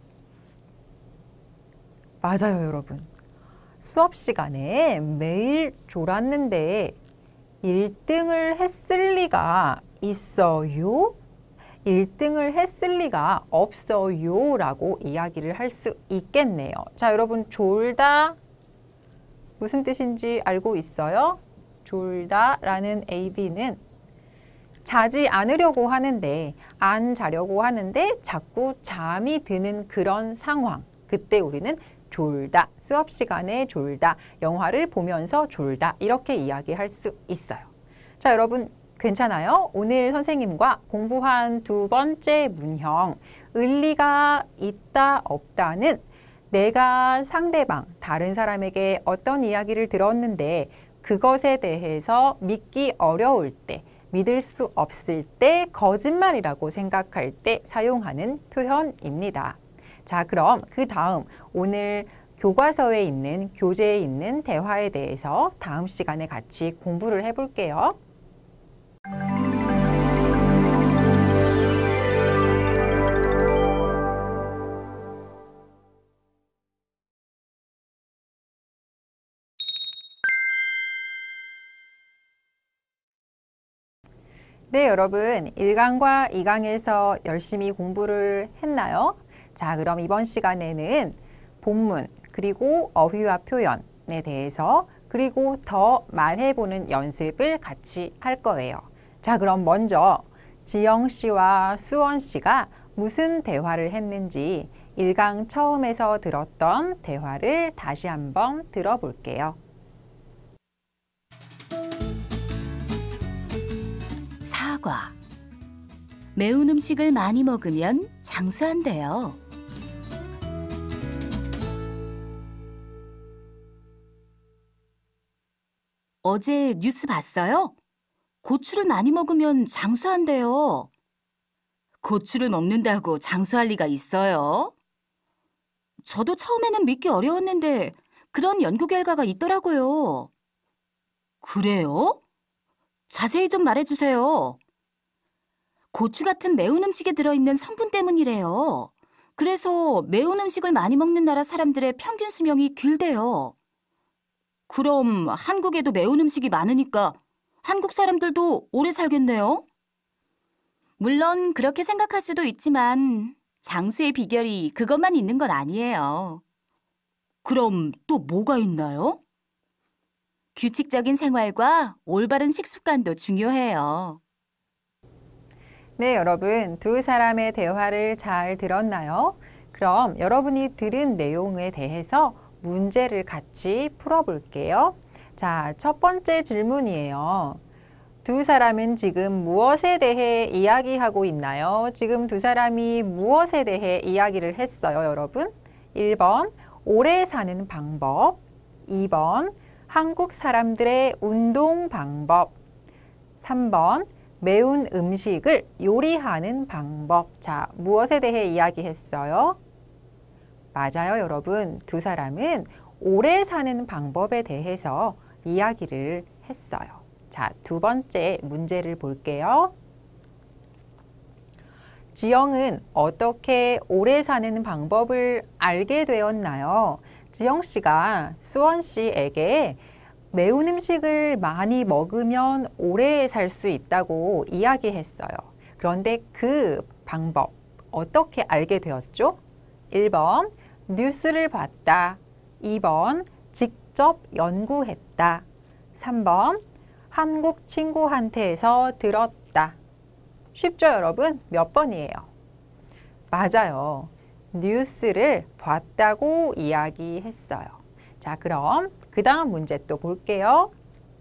맞아요, 여러분. 수업 시간에 매일 졸았는데 1등을 했을 리가 있어요? 1등을 했을 리가 없어요 라고 이야기를 할 수 있겠네요. 자, 여러분 졸다 무슨 뜻인지 알고 있어요? 졸다 라는 AB는 자지 않으려고 하는데 안 자려고 하는데 자꾸 잠이 드는 그런 상황. 그때 우리는 졸다, 수업 시간에 졸다, 영화를 보면서 졸다 이렇게 이야기할 수 있어요. 자, 여러분 괜찮아요? 오늘 선생님과 공부한 두 번째 문형 의리가 있다 없다는 내가 상대방, 다른 사람에게 어떤 이야기를 들었는데 그것에 대해서 믿기 어려울 때, 믿을 수 없을 때, 거짓말이라고 생각할 때 사용하는 표현입니다. 자, 그럼 그 다음 오늘 교과서에 있는, 교재에 있는 대화에 대해서 다음 시간에 같이 공부를 해볼게요. 네, 여러분 1강과 2강에서 열심히 공부를 했나요? 자, 그럼 이번 시간에는 본문 그리고 어휘와 표현에 대해서 그리고 더 말해보는 연습을 같이 할 거예요. 자, 그럼 먼저 지영 씨와 수원 씨가 무슨 대화를 했는지 1강 처음에서 들었던 대화를 다시 한번 들어볼게요. 사과. 매운 음식을 많이 먹으면 장수한대요. 어제 뉴스 봤어요? 고추를 많이 먹으면 장수한대요. 고추를 먹는다고 장수할 리가 있어요? 저도 처음에는 믿기 어려웠는데 그런 연구 결과가 있더라고요. 그래요? 자세히 좀 말해주세요. 고추 같은 매운 음식에 들어있는 성분 때문이래요. 그래서 매운 음식을 많이 먹는 나라 사람들의 평균 수명이 길대요. 그럼 한국에도 매운 음식이 많으니까 한국 사람들도 오래 살겠네요? 물론 그렇게 생각할 수도 있지만 장수의 비결이 그것만 있는 건 아니에요. 그럼 또 뭐가 있나요? 규칙적인 생활과 올바른 식습관도 중요해요. 네, 여러분, 두 사람의 대화를 잘 들었나요? 그럼 여러분이 들은 내용에 대해서 문제를 같이 풀어볼게요. 자, 첫 번째 질문이에요. 두 사람은 지금 무엇에 대해 이야기하고 있나요? 지금 두 사람이 무엇에 대해 이야기를 했어요, 여러분? 1번, 오래 사는 방법. 2번, 한국 사람들의 운동 방법. 3번, 매운 음식을 요리하는 방법. 자, 무엇에 대해 이야기했어요? 맞아요, 여러분. 두 사람은 오래 사는 방법에 대해서 이야기를 했어요. 자, 두 번째 문제를 볼게요. 지영은 어떻게 오래 사는 방법을 알게 되었나요? 지영 씨가 수원 씨에게 매운 음식을 많이 먹으면 오래 살 수 있다고 이야기했어요. 그런데 그 방법 어떻게 알게 되었죠? 1번, 뉴스를 봤다. 2번, 직접 연구했다. 3번, 한국 친구한테서 들었다. 쉽죠, 여러분? 몇 번이에요? 맞아요. 뉴스를 봤다고 이야기했어요. 자, 그럼 그 다음 문제 또 볼게요.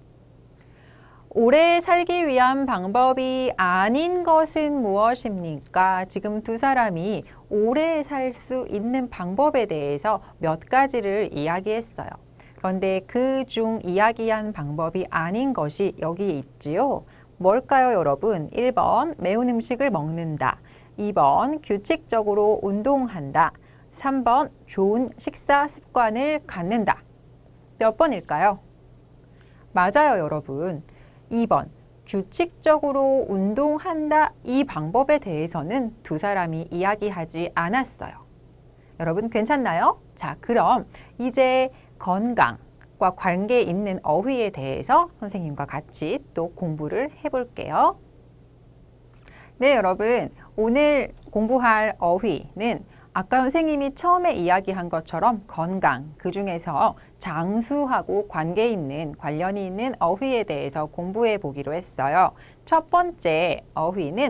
오래 살기 위한 방법이 아닌 것은 무엇입니까? 지금 두 사람이 오래 살 수 있는 방법에 대해서 몇 가지를 이야기했어요. 그런데 그 중 이야기한 방법이 아닌 것이 여기에 있지요. 뭘까요, 여러분? 1번, 매운 음식을 먹는다. 2번, 규칙적으로 운동한다. 3번, 좋은 식사 습관을 갖는다. 몇 번일까요? 맞아요, 여러분. 2번, 규칙적으로 운동한다. 이 방법에 대해서는 두 사람이 이야기하지 않았어요. 여러분 괜찮나요? 자, 그럼 이제 건강과 관계 있는 어휘에 대해서 선생님과 같이 또 공부를 해볼게요. 네, 여러분. 오늘 공부할 어휘는 아까 선생님이 처음에 이야기한 것처럼 건강, 그 중에서 장수하고 관련이 있는 어휘에 대해서 공부해 보기로 했어요. 첫 번째 어휘는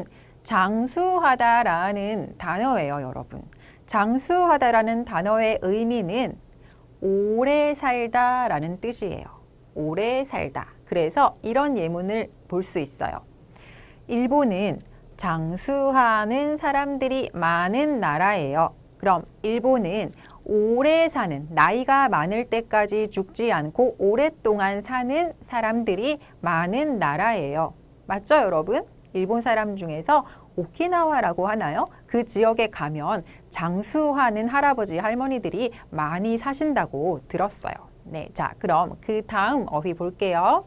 장수하다라는 단어예요, 여러분. 장수하다라는 단어의 의미는 오래 살다라는 뜻이에요. 오래 살다. 그래서 이런 예문을 볼 수 있어요. 일본은 장수하는 사람들이 많은 나라예요. 그럼 일본은 오래 사는, 나이가 많을 때까지 죽지 않고 오랫동안 사는 사람들이 많은 나라예요. 맞죠, 여러분? 일본 사람 중에서 오키나와라고 하나요? 그 지역에 가면 장수하는 할아버지, 할머니들이 많이 사신다고 들었어요. 네, 자, 그럼 그 다음 어휘 볼게요.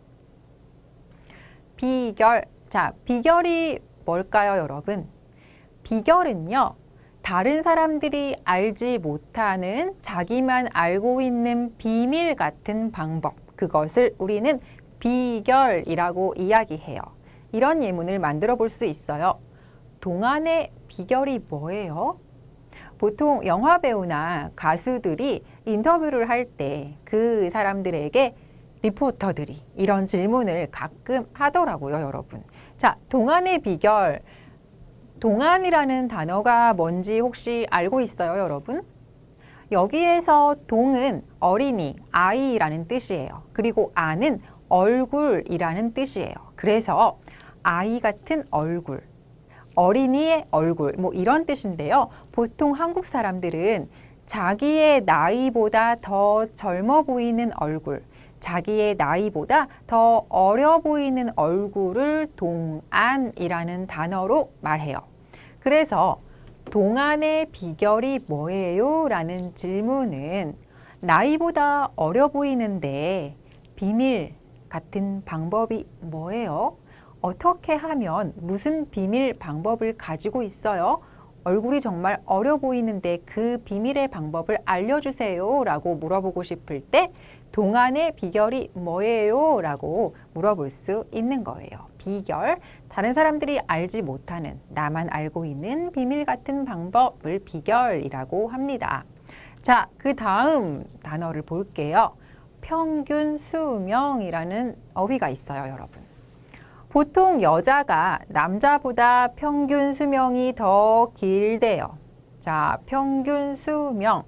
비결. 자, 비결이 뭘까요, 여러분? 비결은요, 다른 사람들이 알지 못하는 자기만 알고 있는 비밀 같은 방법, 그것을 우리는 비결이라고 이야기해요. 이런 예문을 만들어 볼 수 있어요. 동안의 비결이 뭐예요? 보통 영화 배우나 가수들이 인터뷰를 할 때 그 사람들에게 리포터들이 이런 질문을 가끔 하더라고요, 여러분. 자, 동안의 비결. 동안이라는 단어가 뭔지 혹시 알고 있어요, 여러분? 여기에서 동은 어린이, 아이라는 뜻이에요. 그리고 안은 얼굴이라는 뜻이에요. 그래서 아이 같은 얼굴, 어린이의 얼굴, 뭐 이런 뜻인데요. 보통 한국 사람들은 자기의 나이보다 더 젊어 보이는 얼굴, 자기의 나이보다 더 어려 보이는 얼굴을 동안이라는 단어로 말해요. 그래서 동안의 비결이 뭐예요? 라는 질문은 나이보다 어려 보이는데 비밀 같은 방법이 뭐예요? 어떻게 하면 무슨 비밀 방법을 가지고 있어요? 얼굴이 정말 어려 보이는데 그 비밀의 방법을 알려주세요 라고 물어보고 싶을 때 동안의 비결이 뭐예요? 라고 물어볼 수 있는 거예요. 비결, 다른 사람들이 알지 못하는 나만 알고 있는 비밀 같은 방법을 비결이라고 합니다. 자, 그 다음 단어를 볼게요. 평균 수명이라는 어휘가 있어요, 여러분. 보통 여자가 남자보다 평균 수명이 더 길대요. 자, 평균 수명.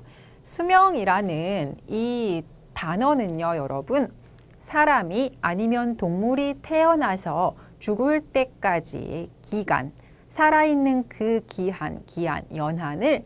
수명이라는 이 단어는요, 여러분, 사람이 아니면 동물이 태어나서 죽을 때까지의 기간, 살아있는 그 기한, 연한을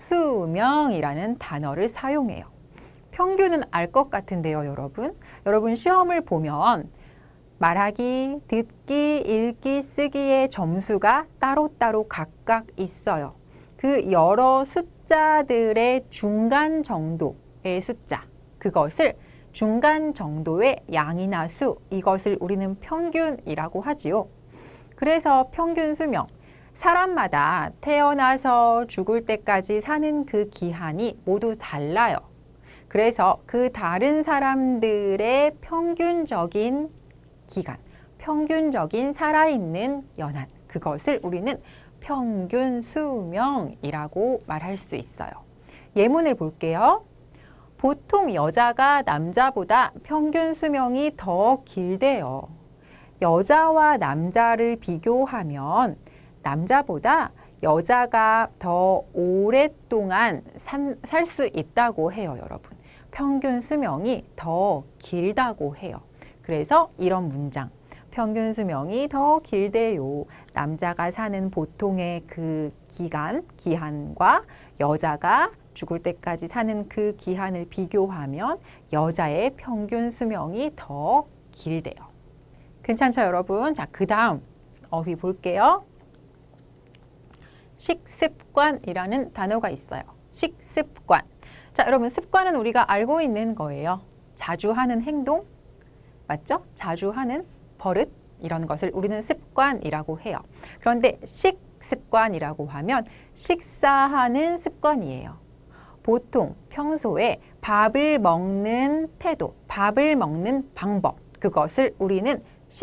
수명이라는 단어를 사용해요. 평균은 알 것 같은데요, 여러분. 여러분 시험을 보면 말하기, 듣기, 읽기, 쓰기의 점수가 따로따로 각각 있어요. 그 여러 숫자들의 중간 정도의 숫자, 그것을 중간 정도의 양이나 수, 이것을 우리는 평균이라고 하지요. 그래서 평균 수명, 사람마다 태어나서 죽을 때까지 사는 그 기한이 모두 달라요. 그래서 그 다른 사람들의 평균적인 기간, 평균적인 살아있는 연한, 그것을 우리는 평균 수명이라고 말할 수 있어요. 예문을 볼게요. 보통 여자가 남자보다 평균 수명이 더 길대요. 여자와 남자를 비교하면 남자보다 여자가 더 오랫동안 살 수 있다고 해요, 여러분. 평균 수명이 더 길다고 해요. 그래서 이런 문장, 평균 수명이 더 길대요. 남자가 사는 보통의 그 기한과 여자가 죽을 때까지 사는 그 기한을 비교하면 여자의 평균 수명이 더 길대요. 괜찮죠, 여러분? 자, 그 다음 어휘 볼게요. 식습관이라는 단어가 있어요. 식습관. 자, 여러분, 습관은 우리가 알고 있는 거예요. 자주 하는 행동, 맞죠? 자주 하는 버릇, 이런 것을 우리는 습관이라고 해요. 그런데 식습관이라고 하면 식사하는 습관이에요. 보통 평소에 밥을 먹는 태도, 밥을 먹는 방법, 그것을 우리는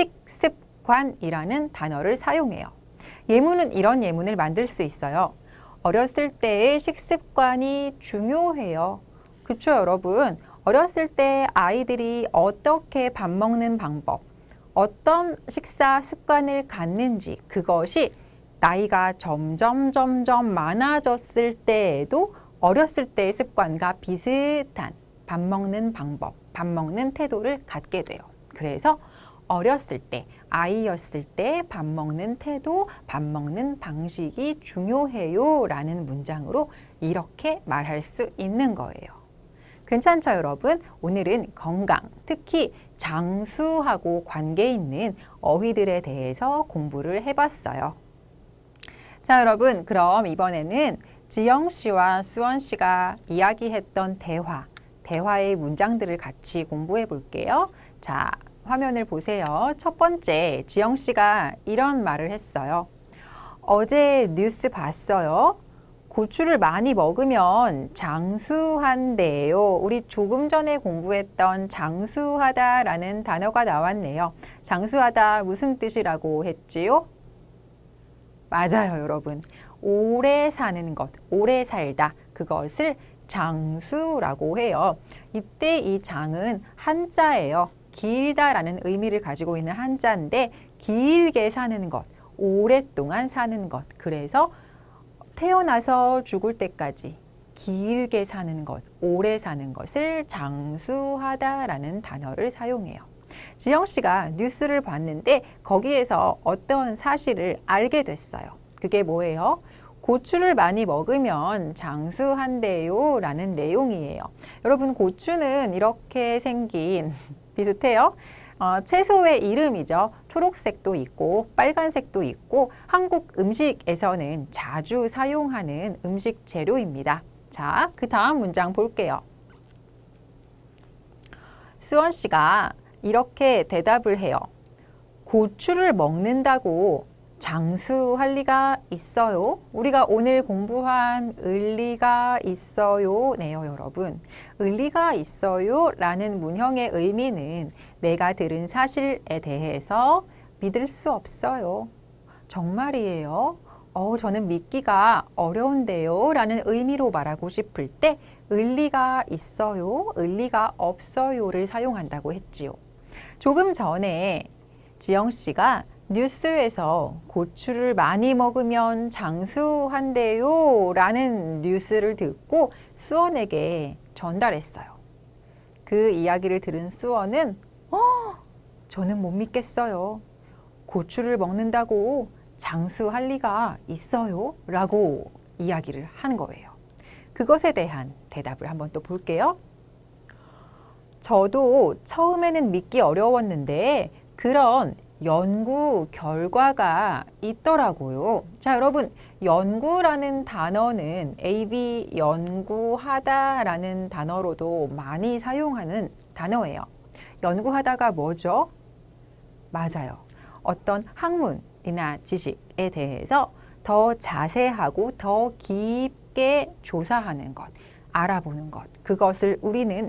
식습관이라는 단어를 사용해요. 예문은 이런 예문을 만들 수 있어요. 어렸을 때의 식습관이 중요해요. 그렇죠, 여러분? 어렸을 때 아이들이 어떻게 밥 먹는 방법, 어떤 식사 습관을 갖는지, 그것이 나이가 점점 많아졌을 때에도 어렸을 때의 습관과 비슷한 밥 먹는 방법, 밥 먹는 태도를 갖게 돼요. 그래서 어렸을 때, 아이였을 때 밥 먹는 태도, 밥 먹는 방식이 중요해요 라는 문장으로 이렇게 말할 수 있는 거예요. 괜찮죠, 여러분? 오늘은 건강, 특히 장수하고 관계 있는 어휘들에 대해서 공부를 해봤어요. 자, 여러분, 그럼 이번에는 지영 씨와 수원 씨가 이야기했던 대화의 문장들을 같이 공부해 볼게요. 자, 화면을 보세요. 첫 번째, 지영 씨가 이런 말을 했어요. 어제 뉴스 봤어요. 고추를 많이 먹으면 장수한대요. 우리 조금 전에 공부했던 장수하다라는 단어가 나왔네요. 장수하다 무슨 뜻이라고 했지요? 맞아요, 여러분. 오래 사는 것, 오래 살다, 그것을 장수라고 해요. 이때 이 장은 한자예요. 길다라는 의미를 가지고 있는 한자인데 길게 사는 것, 오랫동안 사는 것. 그래서 태어나서 죽을 때까지 길게 사는 것, 오래 사는 것을 장수하다라는 단어를 사용해요. 지영 씨가 뉴스를 봤는데 거기에서 어떤 사실을 알게 됐어요. 그게 뭐예요? 고추를 많이 먹으면 장수한대요 라는 내용이에요. 여러분, 고추는 이렇게 생긴 비슷해요. 채소의 이름이죠. 초록색도 있고 빨간색도 있고 한국 음식에서는 자주 사용하는 음식 재료입니다. 자, 그 다음 문장 볼게요. 수원 씨가 이렇게 대답을 해요. 고추를 먹는다고 장수할 리가 있어요? 우리가 오늘 공부한 을리가 있어요 네요, 여러분. 을리가 있어요 라는 문형의 의미는 내가 들은 사실에 대해서 믿을 수 없어요. 정말이에요? 저는 믿기가 어려운데요 라는 의미로 말하고 싶을 때 을리가 있어요, 을리가 없어요를 사용한다고 했지요. 조금 전에 지영 씨가 뉴스에서 고추를 많이 먹으면 장수한대요 라는 뉴스를 듣고 수원에게 전달했어요. 그 이야기를 들은 수원은 저는 못 믿겠어요. 고추를 먹는다고 장수할 리가 있어요? 라고 이야기를 한 거예요. 그것에 대한 대답을 한번 또 볼게요. 저도 처음에는 믿기 어려웠는데 그런 연구 결과가 있더라고요. 자, 여러분, 연구라는 단어는 AB 연구하다라는 단어로도 많이 사용하는 단어예요. 연구하다가 뭐죠? 맞아요. 어떤 학문이나 지식에 대해서 더 자세하고 더 깊게 조사하는 것, 알아보는 것, 그것을 우리는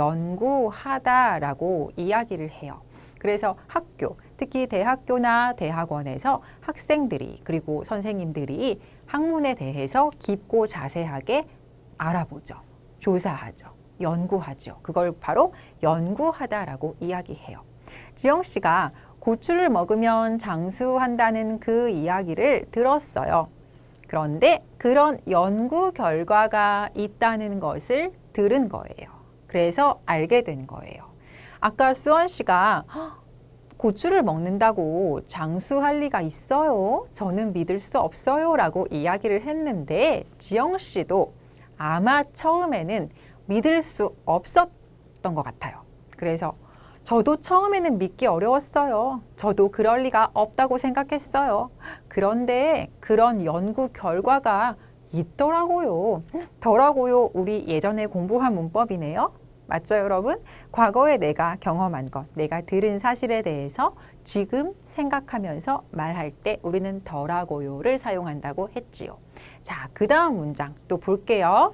연구하다라고 이야기를 해요. 그래서 학교, 특히 대학교나 대학원에서 학생들이 그리고 선생님들이 학문에 대해서 깊고 자세하게 알아보죠. 조사하죠. 연구하죠. 그걸 바로 연구하다라고 이야기해요. 지영 씨가 고추를 먹으면 장수한다는 그 이야기를 들었어요. 그런데 그런 연구 결과가 있다는 것을 들은 거예요. 그래서 알게 된 거예요. 아까 수원 씨가 고추를 먹는다고 장수할 리가 있어요? 저는 믿을 수 없어요 라고 이야기를 했는데 지영 씨도 아마 처음에는 믿을 수 없었던 것 같아요. 그래서 저도 처음에는 믿기 어려웠어요. 저도 그럴 리가 없다고 생각했어요. 그런데 그런 연구 결과가 있더라고요. 더라고요. 우리 예전에 공부한 문법이네요. 맞죠, 여러분? 과거에 내가 경험한 것, 내가 들은 사실에 대해서 지금 생각하면서 말할 때 우리는 더라고요를 사용한다고 했지요. 자, 그 다음 문장 또 볼게요.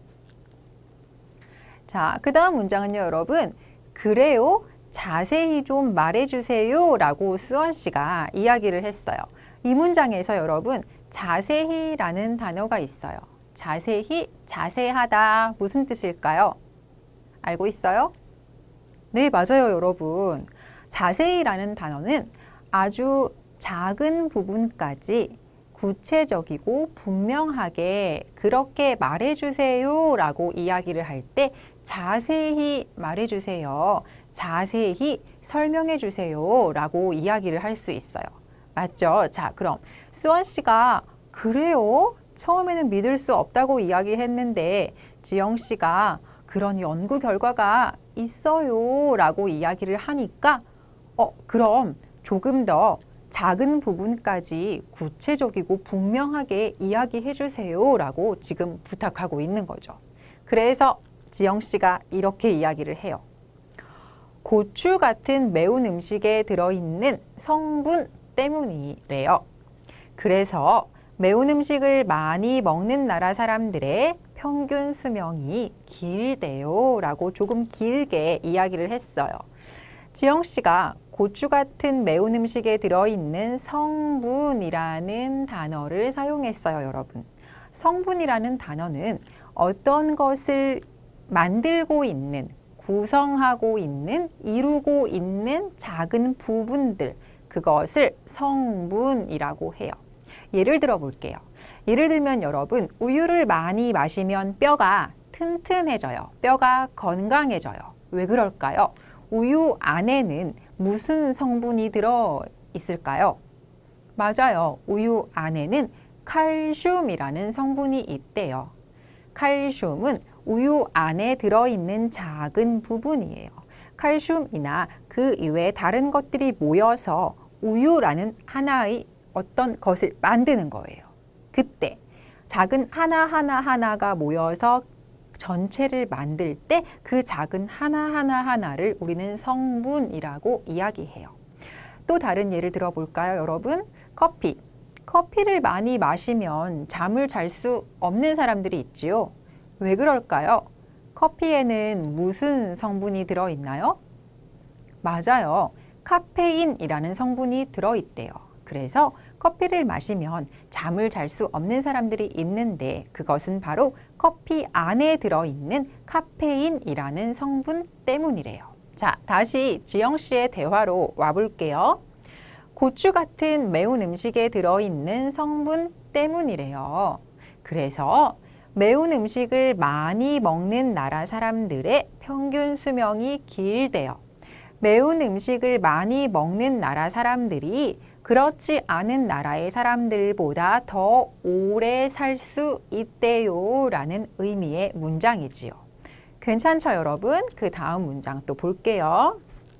자, 그 다음 문장은요, 여러분. 그래요? 자세히 좀 말해주세요 라고 수원 씨가 이야기를 했어요. 이 문장에서 여러분, 자세히라는 단어가 있어요. 자세히, 자세하다. 무슨 뜻일까요? 알고 있어요? 네, 맞아요, 여러분. 자세히라는 단어는 아주 작은 부분까지 구체적이고 분명하게 그렇게 말해주세요 라고 이야기를 할 때 자세히 말해주세요, 자세히 설명해주세요 라고 이야기를 할 수 있어요. 맞죠? 자, 그럼 수원 씨가 그래요? 처음에는 믿을 수 없다고 이야기했는데 지영 씨가 그런 연구 결과가 있어요 라고 이야기를 하니까 그럼 조금 더 작은 부분까지 구체적이고 분명하게 이야기해 주세요 라고 지금 부탁하고 있는 거죠. 그래서 지영 씨가 이렇게 이야기를 해요. 고추 같은 매운 음식에 들어있는 성분 때문이래요. 그래서 매운 음식을 많이 먹는 나라 사람들의 평균 수명이 길대요 라고 조금 길게 이야기를 했어요. 지영 씨가 고추 같은 매운 음식에 들어있는 성분이라는 단어를 사용했어요, 여러분. 성분이라는 단어는 어떤 것을 만들고 있는, 구성하고 있는, 이루고 있는 작은 부분들, 그것을 성분이라고 해요. 예를 들어 볼게요. 예를 들면 여러분, 우유를 많이 마시면 뼈가 튼튼해져요. 뼈가 건강해져요. 왜 그럴까요? 우유 안에는 무슨 성분이 들어 있을까요? 맞아요. 우유 안에는 칼슘이라는 성분이 있대요. 칼슘은 우유 안에 들어있는 작은 부분이에요. 칼슘이나 그 이외에 다른 것들이 모여서 우유라는 하나의 어떤 것을 만드는 거예요. 그때 작은 하나가 모여서 전체를 만들 때 그 작은 하나를 우리는 성분이라고 이야기해요. 또 다른 예를 들어볼까요, 여러분? 커피. 커피를 많이 마시면 잠을 잘 수 없는 사람들이 있지요. 왜 그럴까요? 커피에는 무슨 성분이 들어있나요? 맞아요. 카페인이라는 성분이 들어있대요. 그래서 커피를 마시면 잠을 잘 수 없는 사람들이 있는데 그것은 바로 커피 안에 들어있는 카페인이라는 성분 때문이래요. 자, 다시 지영 씨의 대화로 와볼게요. 고추 같은 매운 음식에 들어있는 성분 때문이래요. 그래서 매운 음식을 많이 먹는 나라 사람들의 평균 수명이 길대요. 매운 음식을 많이 먹는 나라 사람들이 그렇지 않은 나라의 사람들보다 더 오래 살 수 있대요 라는 의미의 문장이지요. 괜찮죠, 여러분? 그 다음 문장 또 볼게요.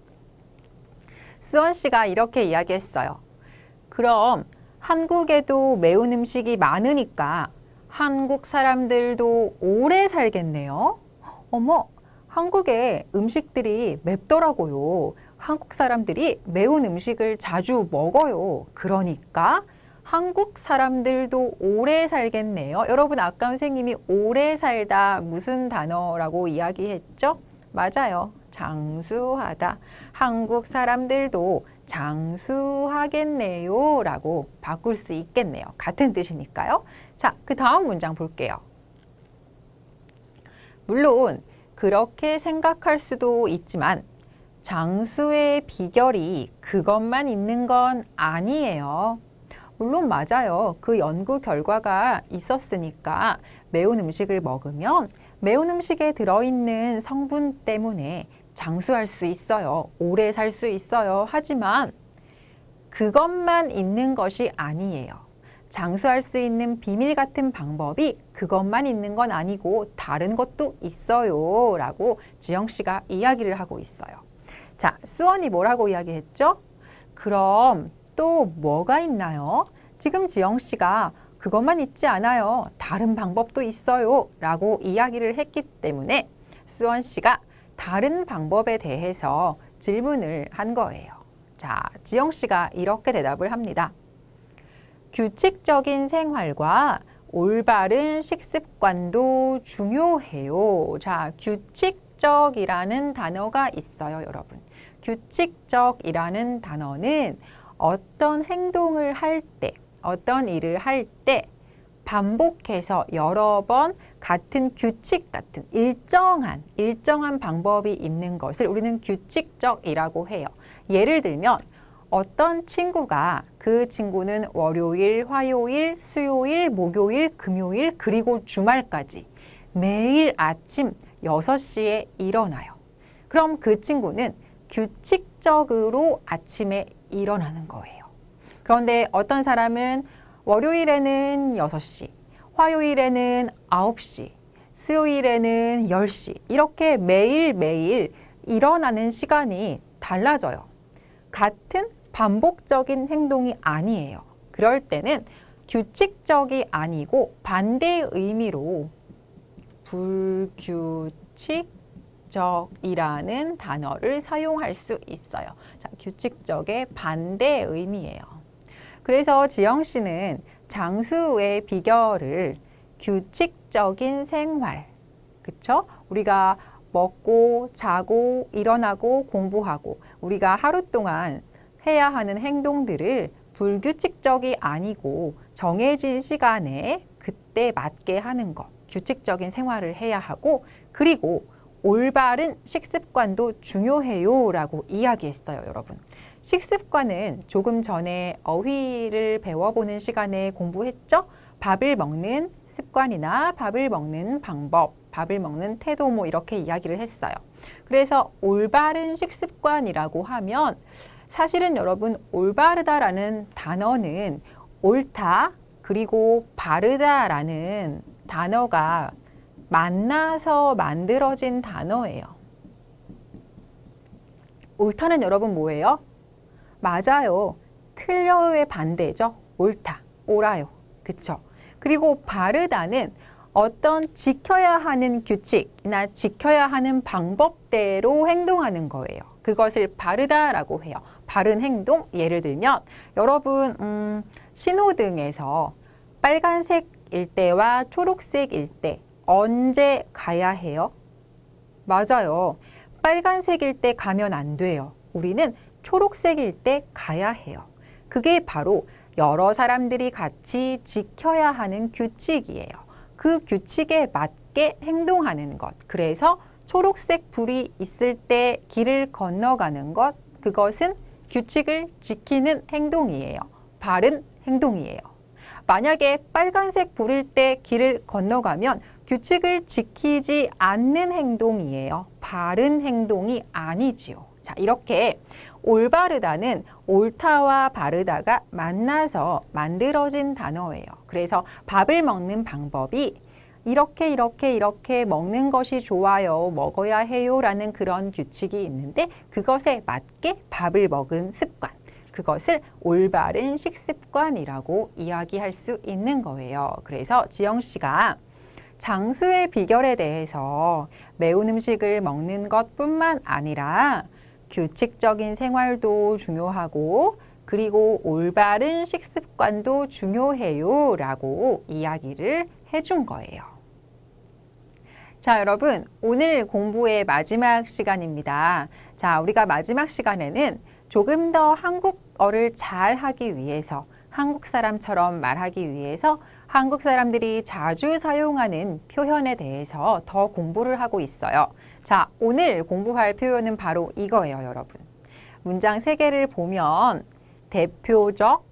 수원 씨가 이렇게 이야기했어요. 그럼 한국에도 매운 음식이 많으니까 한국 사람들도 오래 살겠네요. 어머, 한국의 음식들이 맵더라고요. 한국 사람들이 매운 음식을 자주 먹어요. 그러니까 한국 사람들도 오래 살겠네요. 여러분, 아까 선생님이 오래 살다 무슨 단어라고 이야기했죠? 맞아요. 장수하다. 한국 사람들도 장수하겠네요 라고 바꿀 수 있겠네요. 같은 뜻이니까요. 자, 그 다음 문장 볼게요. 물론 그렇게 생각할 수도 있지만 장수의 비결이 그것만 있는 건 아니에요. 물론 맞아요. 그 연구 결과가 있었으니까 매운 음식을 먹으면 매운 음식에 들어있는 성분 때문에 장수할 수 있어요. 오래 살 수 있어요. 하지만 그것만 있는 것이 아니에요. 장수할 수 있는 비밀 같은 방법이 그것만 있는 건 아니고 다른 것도 있어요 라고 지영 씨가 이야기를 하고 있어요. 자, 수원이 뭐라고 이야기했죠? 그럼 또 뭐가 있나요? 지금 지영 씨가 그것만 있지 않아요. 다른 방법도 있어요 라고 이야기를 했기 때문에 수원 씨가 다른 방법에 대해서 질문을 한 거예요. 자, 지영 씨가 이렇게 대답을 합니다. 규칙적인 생활과 올바른 식습관도 중요해요. 자, 규칙적이라는 단어가 있어요, 여러분. 규칙적이라는 단어는 어떤 행동을 할 때, 어떤 일을 할 때 반복해서 여러 번 같은 규칙 같은 일정한 방법이 있는 것을 우리는 규칙적이라고 해요. 예를 들면 어떤 친구가 그 친구는 월요일, 화요일, 수요일, 목요일, 금요일 그리고 주말까지 매일 아침 6시에 일어나요. 그럼 그 친구는 규칙적으로 아침에 일어나는 거예요. 그런데 어떤 사람은 월요일에는 6시, 화요일에는 9시, 수요일에는 10시 이렇게 매일매일 일어나는 시간이 달라져요. 같은 반복적인 행동이 아니에요. 그럴 때는 규칙적이 아니고 반대의 의미로 불규칙적이라는 단어를 사용할 수 있어요. 자, 규칙적의 반대의 의미예요. 그래서 지영 씨는 장수의 비결을 규칙적인 생활, 그쵸? 우리가 먹고 자고 일어나고 공부하고 우리가 하루 동안 해야 하는 행동들을 불규칙적이 아니고 정해진 시간에 그때 맞게 하는 것, 규칙적인 생활을 해야 하고 그리고 올바른 식습관도 중요해요 라고 이야기했어요, 여러분. 식습관은 조금 전에 어휘를 배워보는 시간에 공부했죠? 밥을 먹는 습관이나 밥을 먹는 방법 밥을 먹는 태도 뭐 이렇게 이야기를 했어요. 그래서 올바른 식습관이라고 하면 사실은 여러분 올바르다라는 단어는 옳다 그리고 바르다라는 단어가 만나서 만들어진 단어예요. 옳다는 여러분 뭐예요? 맞아요. 틀려의 반대죠. 옳다, 옳아요. 그쵸? 그리고 바르다는 어떤 지켜야 하는 규칙이나 지켜야 하는 방법대로 행동하는 거예요. 그것을 바르다라고 해요. 바른 행동, 예를 들면 여러분 신호등에서 빨간색일 때와 초록색일 때 언제 가야 해요? 맞아요. 빨간색일 때 가면 안 돼요. 우리는 초록색일 때 가야 해요. 그게 바로 여러 사람들이 같이 지켜야 하는 규칙이에요. 그 규칙에 맞게 행동하는 것. 그래서 초록색 불이 있을 때 길을 건너가는 것, 그것은 규칙을 지키는 행동이에요. 바른 행동이에요. 만약에 빨간색 불일 때 길을 건너가면 규칙을 지키지 않는 행동이에요. 바른 행동이 아니지요. 자, 이렇게 올바르다는 옳다와 바르다가 만나서 만들어진 단어예요. 그래서 밥을 먹는 방법이 이렇게 먹는 것이 좋아요, 먹어야 해요 라는 그런 규칙이 있는데 그것에 맞게 밥을 먹은 습관, 그것을 올바른 식습관이라고 이야기할 수 있는 거예요. 그래서 지영 씨가 장수의 비결에 대해서 매운 음식을 먹는 것뿐만 아니라 규칙적인 생활도 중요하고 그리고 올바른 식습관도 중요해요 라고 이야기를 해준 거예요. 자, 여러분, 오늘 공부의 마지막 시간입니다. 자, 우리가 마지막 시간에는 조금 더 한국어를 잘 하기 위해서, 한국 사람처럼 말하기 위해서 한국 사람들이 자주 사용하는 표현에 대해서 더 공부를 하고 있어요. 자, 오늘 공부할 표현은 바로 이거예요, 여러분. 문장 3개를 보면 대표적,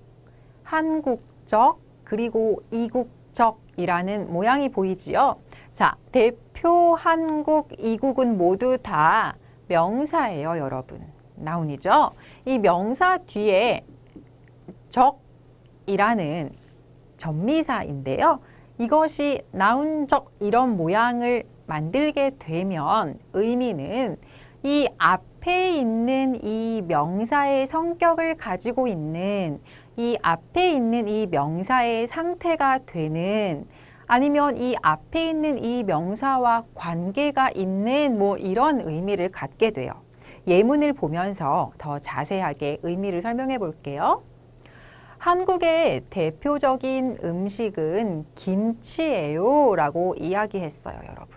한국적, 그리고 이국적이라는 모양이 보이지요? 자, 대표, 한국, 이국은 모두 다 명사예요, 여러분. 나운이죠? 이 명사 뒤에 적이라는 전미사인데요. 이것이 나운적 이런 모양을 만들게 되면 의미는 이 앞에 있는 이 명사의 성격을 가지고 있는 이 앞에 있는 이 명사의 상태가 되는 아니면 이 앞에 있는 이 명사와 관계가 있는 뭐 이런 의미를 갖게 돼요. 예문을 보면서 더 자세하게 의미를 설명해 볼게요. 한국의 대표적인 음식은 김치예요 라고 이야기했어요, 여러분.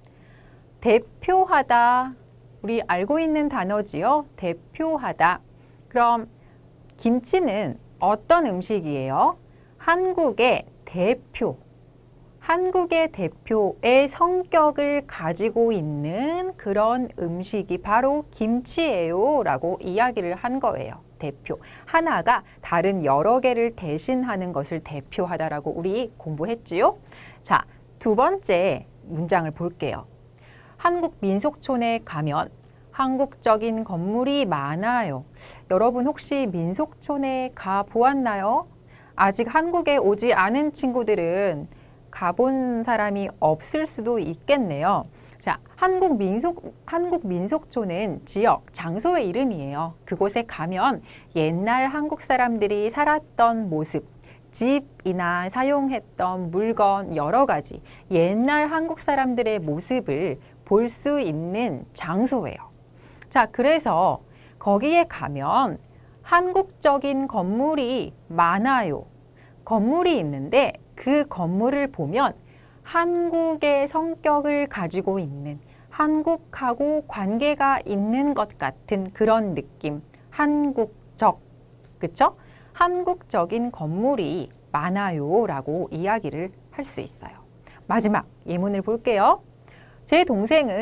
대표하다, 우리 알고 있는 단어지요? 대표하다. 그럼 김치는 어떤 음식이에요? 한국의 대표. 한국의 대표의 성격을 가지고 있는 그런 음식이 바로 김치예요 라고 이야기를 한 거예요. 대표. 하나가 다른 여러 개를 대신하는 것을 대표하다라고 우리 공부했지요. 자, 2번째 문장을 볼게요. 한국 민속촌에 가면 한국적인 건물이 많아요. 여러분 혹시 민속촌에 가 보았나요? 아직 한국에 오지 않은 친구들은 가본 사람이 없을 수도 있겠네요. 자, 한국 민속촌은 지역, 장소의 이름이에요. 그곳에 가면 옛날 한국 사람들이 살았던 모습, 집이나 사용했던 물건 여러 가지 옛날 한국 사람들의 모습을 볼 수 있는 장소예요. 자, 그래서 거기에 가면 한국적인 건물이 많아요. 건물이 있는데 그 건물을 보면 한국의 성격을 가지고 있는 한국하고 관계가 있는 것 같은 그런 느낌. 한국적, 그쵸? 한국적인 건물이 많아요 라고 이야기를 할 수 있어요. 마지막 예문을 볼게요. 제 동생은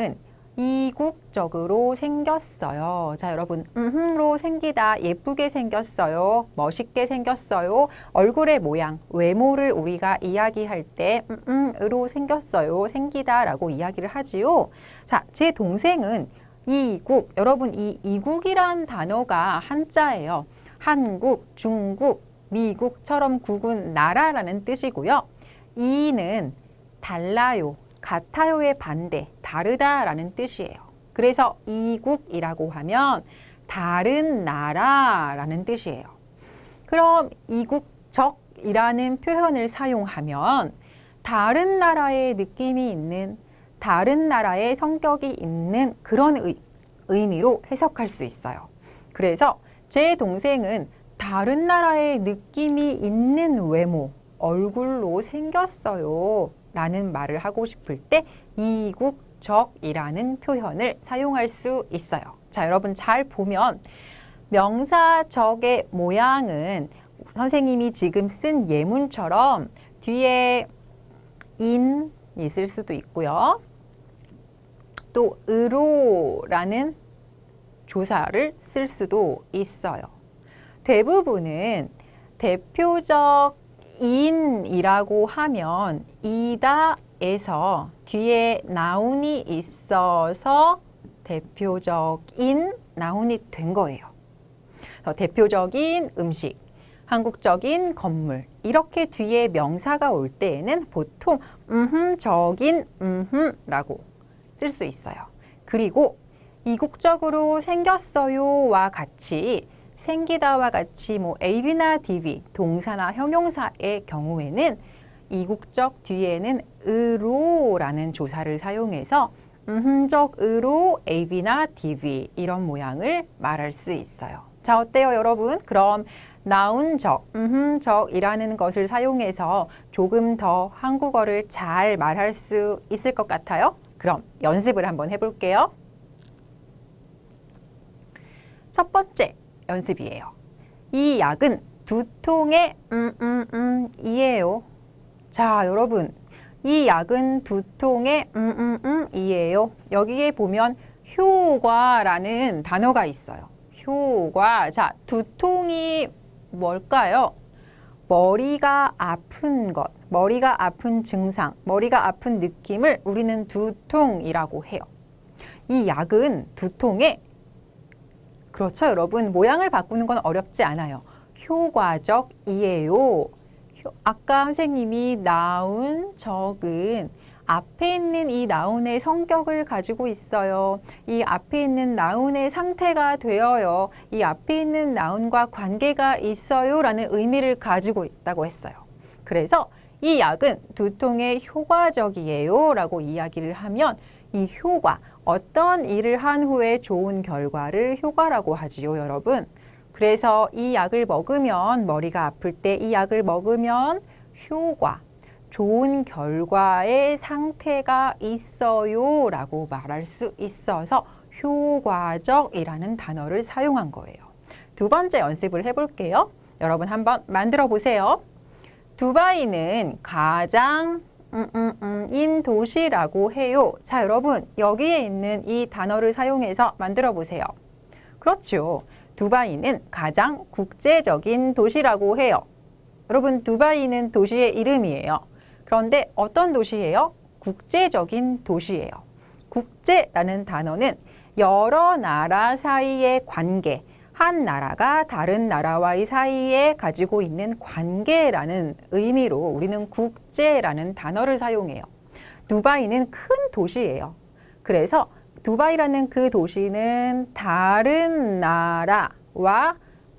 이국적으로 생겼어요. 자, 여러분, 로 생기다, 예쁘게 생겼어요, 멋있게 생겼어요. 얼굴의 모양, 외모를 우리가 이야기할 때 으로 생겼어요, 생기다라고 이야기를 하지요. 자, 제 동생은 이국, 여러분 이 이국이란 단어가 한자예요. 한국, 중국, 미국처럼 국은 나라라는 뜻이고요. 이는 달라요, 같아요의 반대, 다르다라는 뜻이에요. 그래서 이국이라고 하면 다른 나라라는 뜻이에요. 그럼 이국적이라는 표현을 사용하면 다른 나라의 느낌이 있는, 다른 나라의 성격이 있는 그런 의미로 해석할 수 있어요. 그래서 제 동생은 다른 나라의 느낌이 있는 외모, 얼굴로 생겼어요 라는 말을 하고 싶을 때 이국적이라는 표현을 사용할 수 있어요. 자, 여러분 잘 보면 명사적의 모양은 선생님이 지금 쓴 예문처럼 뒤에 인 있을 수도 있고요. 또 으로라는 조사를 쓸 수도 있어요. 대부분은 대표적 인이라고 하면 이다에서 뒤에 나운이 있어서 대표적인 나운이 된 거예요. 대표적인 음식, 한국적인 건물, 이렇게 뒤에 명사가 올 때에는 보통 적인 라고 쓸 수 있어요. 그리고 이국적으로 생겼어요와 같이 생기다와 같이 뭐 AB나 DB, 동사나 형용사의 경우에는 이국적 뒤에는 으로라는 조사를 사용해서 적으로 AB나 DB 이런 모양을 말할 수 있어요. 자, 어때요, 여러분? 그럼 나운적, 적이라는 것을 사용해서 조금 더 한국어를 잘 말할 수 있을 것 같아요? 그럼 연습을 한번 해볼게요. 첫 번째 연습이에요. 이 약은 두통의 이에요. 자, 여러분, 이 약은 두통의 이에요. 여기에 보면 효과라는 단어가 있어요. 효과. 자, 두통이 뭘까요? 머리가 아픈 것, 머리가 아픈 증상, 머리가 아픈 느낌을 우리는 두통이라고 해요. 이 약은 두통에, 그렇죠, 여러분. 모양을 바꾸는 건 어렵지 않아요. 효과적이에요. 아까 선생님이 나운, 적은 앞에 있는 이 나운의 성격을 가지고 있어요. 이 앞에 있는 나운의 상태가 되어요. 이 앞에 있는 나운과 관계가 있어요 라는 의미를 가지고 있다고 했어요. 그래서 이 약은 두통에 효과적이에요 라고 이야기를 하면 이 효과, 어떤 일을 한 후에 좋은 결과를 효과라고 하지요, 여러분. 그래서 이 약을 먹으면, 머리가 아플 때 이 약을 먹으면 효과, 좋은 결과의 상태가 있어요 라고 말할 수 있어서 효과적이라는 단어를 사용한 거예요. 두 번째 연습을 해볼게요. 여러분 한번 만들어 보세요. 두바이는 가장 인 도시라고 해요. 자, 여러분 여기에 있는 이 단어를 사용해서 만들어 보세요. 그렇죠. 두바이는 가장 국제적인 도시라고 해요. 여러분, 두바이는 도시의 이름이에요. 그런데 어떤 도시예요? 국제적인 도시예요. 국제라는 단어는 여러 나라 사이의 관계, 한 나라가 다른 나라와의 사이에 가지고 있는 관계라는 의미로 우리는 국제라는 단어를 사용해요. 두바이는 큰 도시예요. 그래서 두바이라는 그 도시는 다른 나라와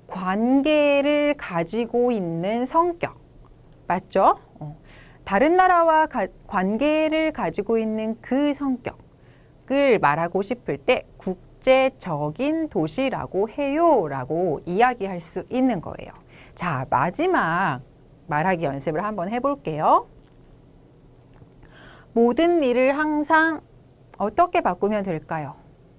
관계를 가지고 있는 성격, 맞죠? 다른 나라와 관계를 가지고 있는 그 성격을 말하고 싶을 때 국제적인 도시라고 해요 라고 이야기할 수 있는 거예요. 자, 마지막 말하기 연습을 한번 해볼게요. 모든 일을 항상 어떻게 바꾸면 될까요?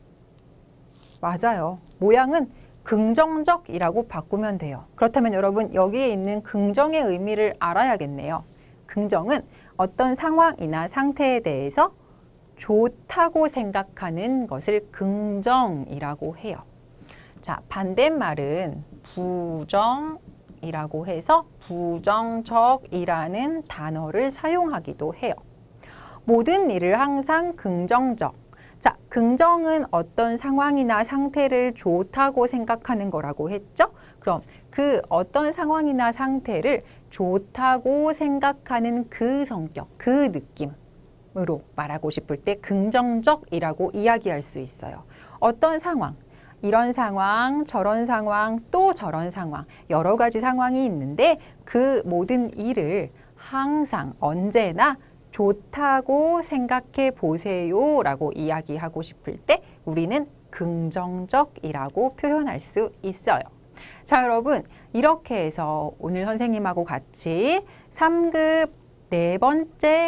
맞아요. 모양은 긍정적이라고 바꾸면 돼요. 그렇다면 여러분 여기에 있는 긍정의 의미를 알아야겠네요. 긍정은 어떤 상황이나 상태에 대해서 좋다고 생각하는 것을 긍정이라고 해요. 자, 반대말은 부정이라고 해서 부정적이라는 단어를 사용하기도 해요. 모든 일을 항상 긍정적. 자, 긍정은 어떤 상황이나 상태를 좋다고 생각하는 거라고 했죠? 그럼 그 어떤 상황이나 상태를 좋다고 생각하는 그 성격, 그 느낌으로 말하고 싶을 때 긍정적이라고 이야기할 수 있어요. 어떤 상황, 이런 상황, 저런 상황, 또 저런 상황, 여러 가지 상황이 있는데 그 모든 일을 항상 언제나 좋다고 생각해 보세요 라고 이야기하고 싶을 때 우리는 긍정적이라고 표현할 수 있어요. 자, 여러분, 이렇게 해서 오늘 선생님하고 같이 3급 네 번째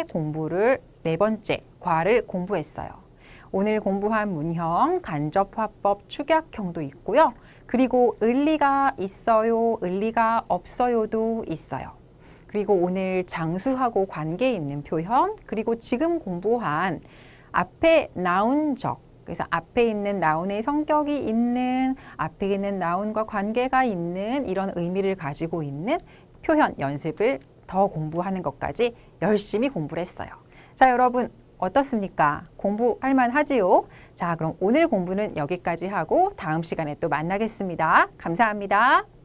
과를 공부했어요. 오늘 공부한 문형, 간접화법, 축약형도 있고요. 그리고 의리가 있어요, 의리가 없어요도 있어요. 그리고 오늘 장수하고 관계 있는 표현, 그리고 지금 공부한 앞에 나운적, 그래서 앞에 있는 나운의 성격이 있는, 앞에 있는 나운과 관계가 있는 이런 의미를 가지고 있는 표현 연습을 더 공부하는 것까지 열심히 공부를 했어요. 자, 여러분 어떻습니까? 공부할 만하지요? 자, 그럼 오늘 공부는 여기까지 하고 다음 시간에 또 만나겠습니다. 감사합니다.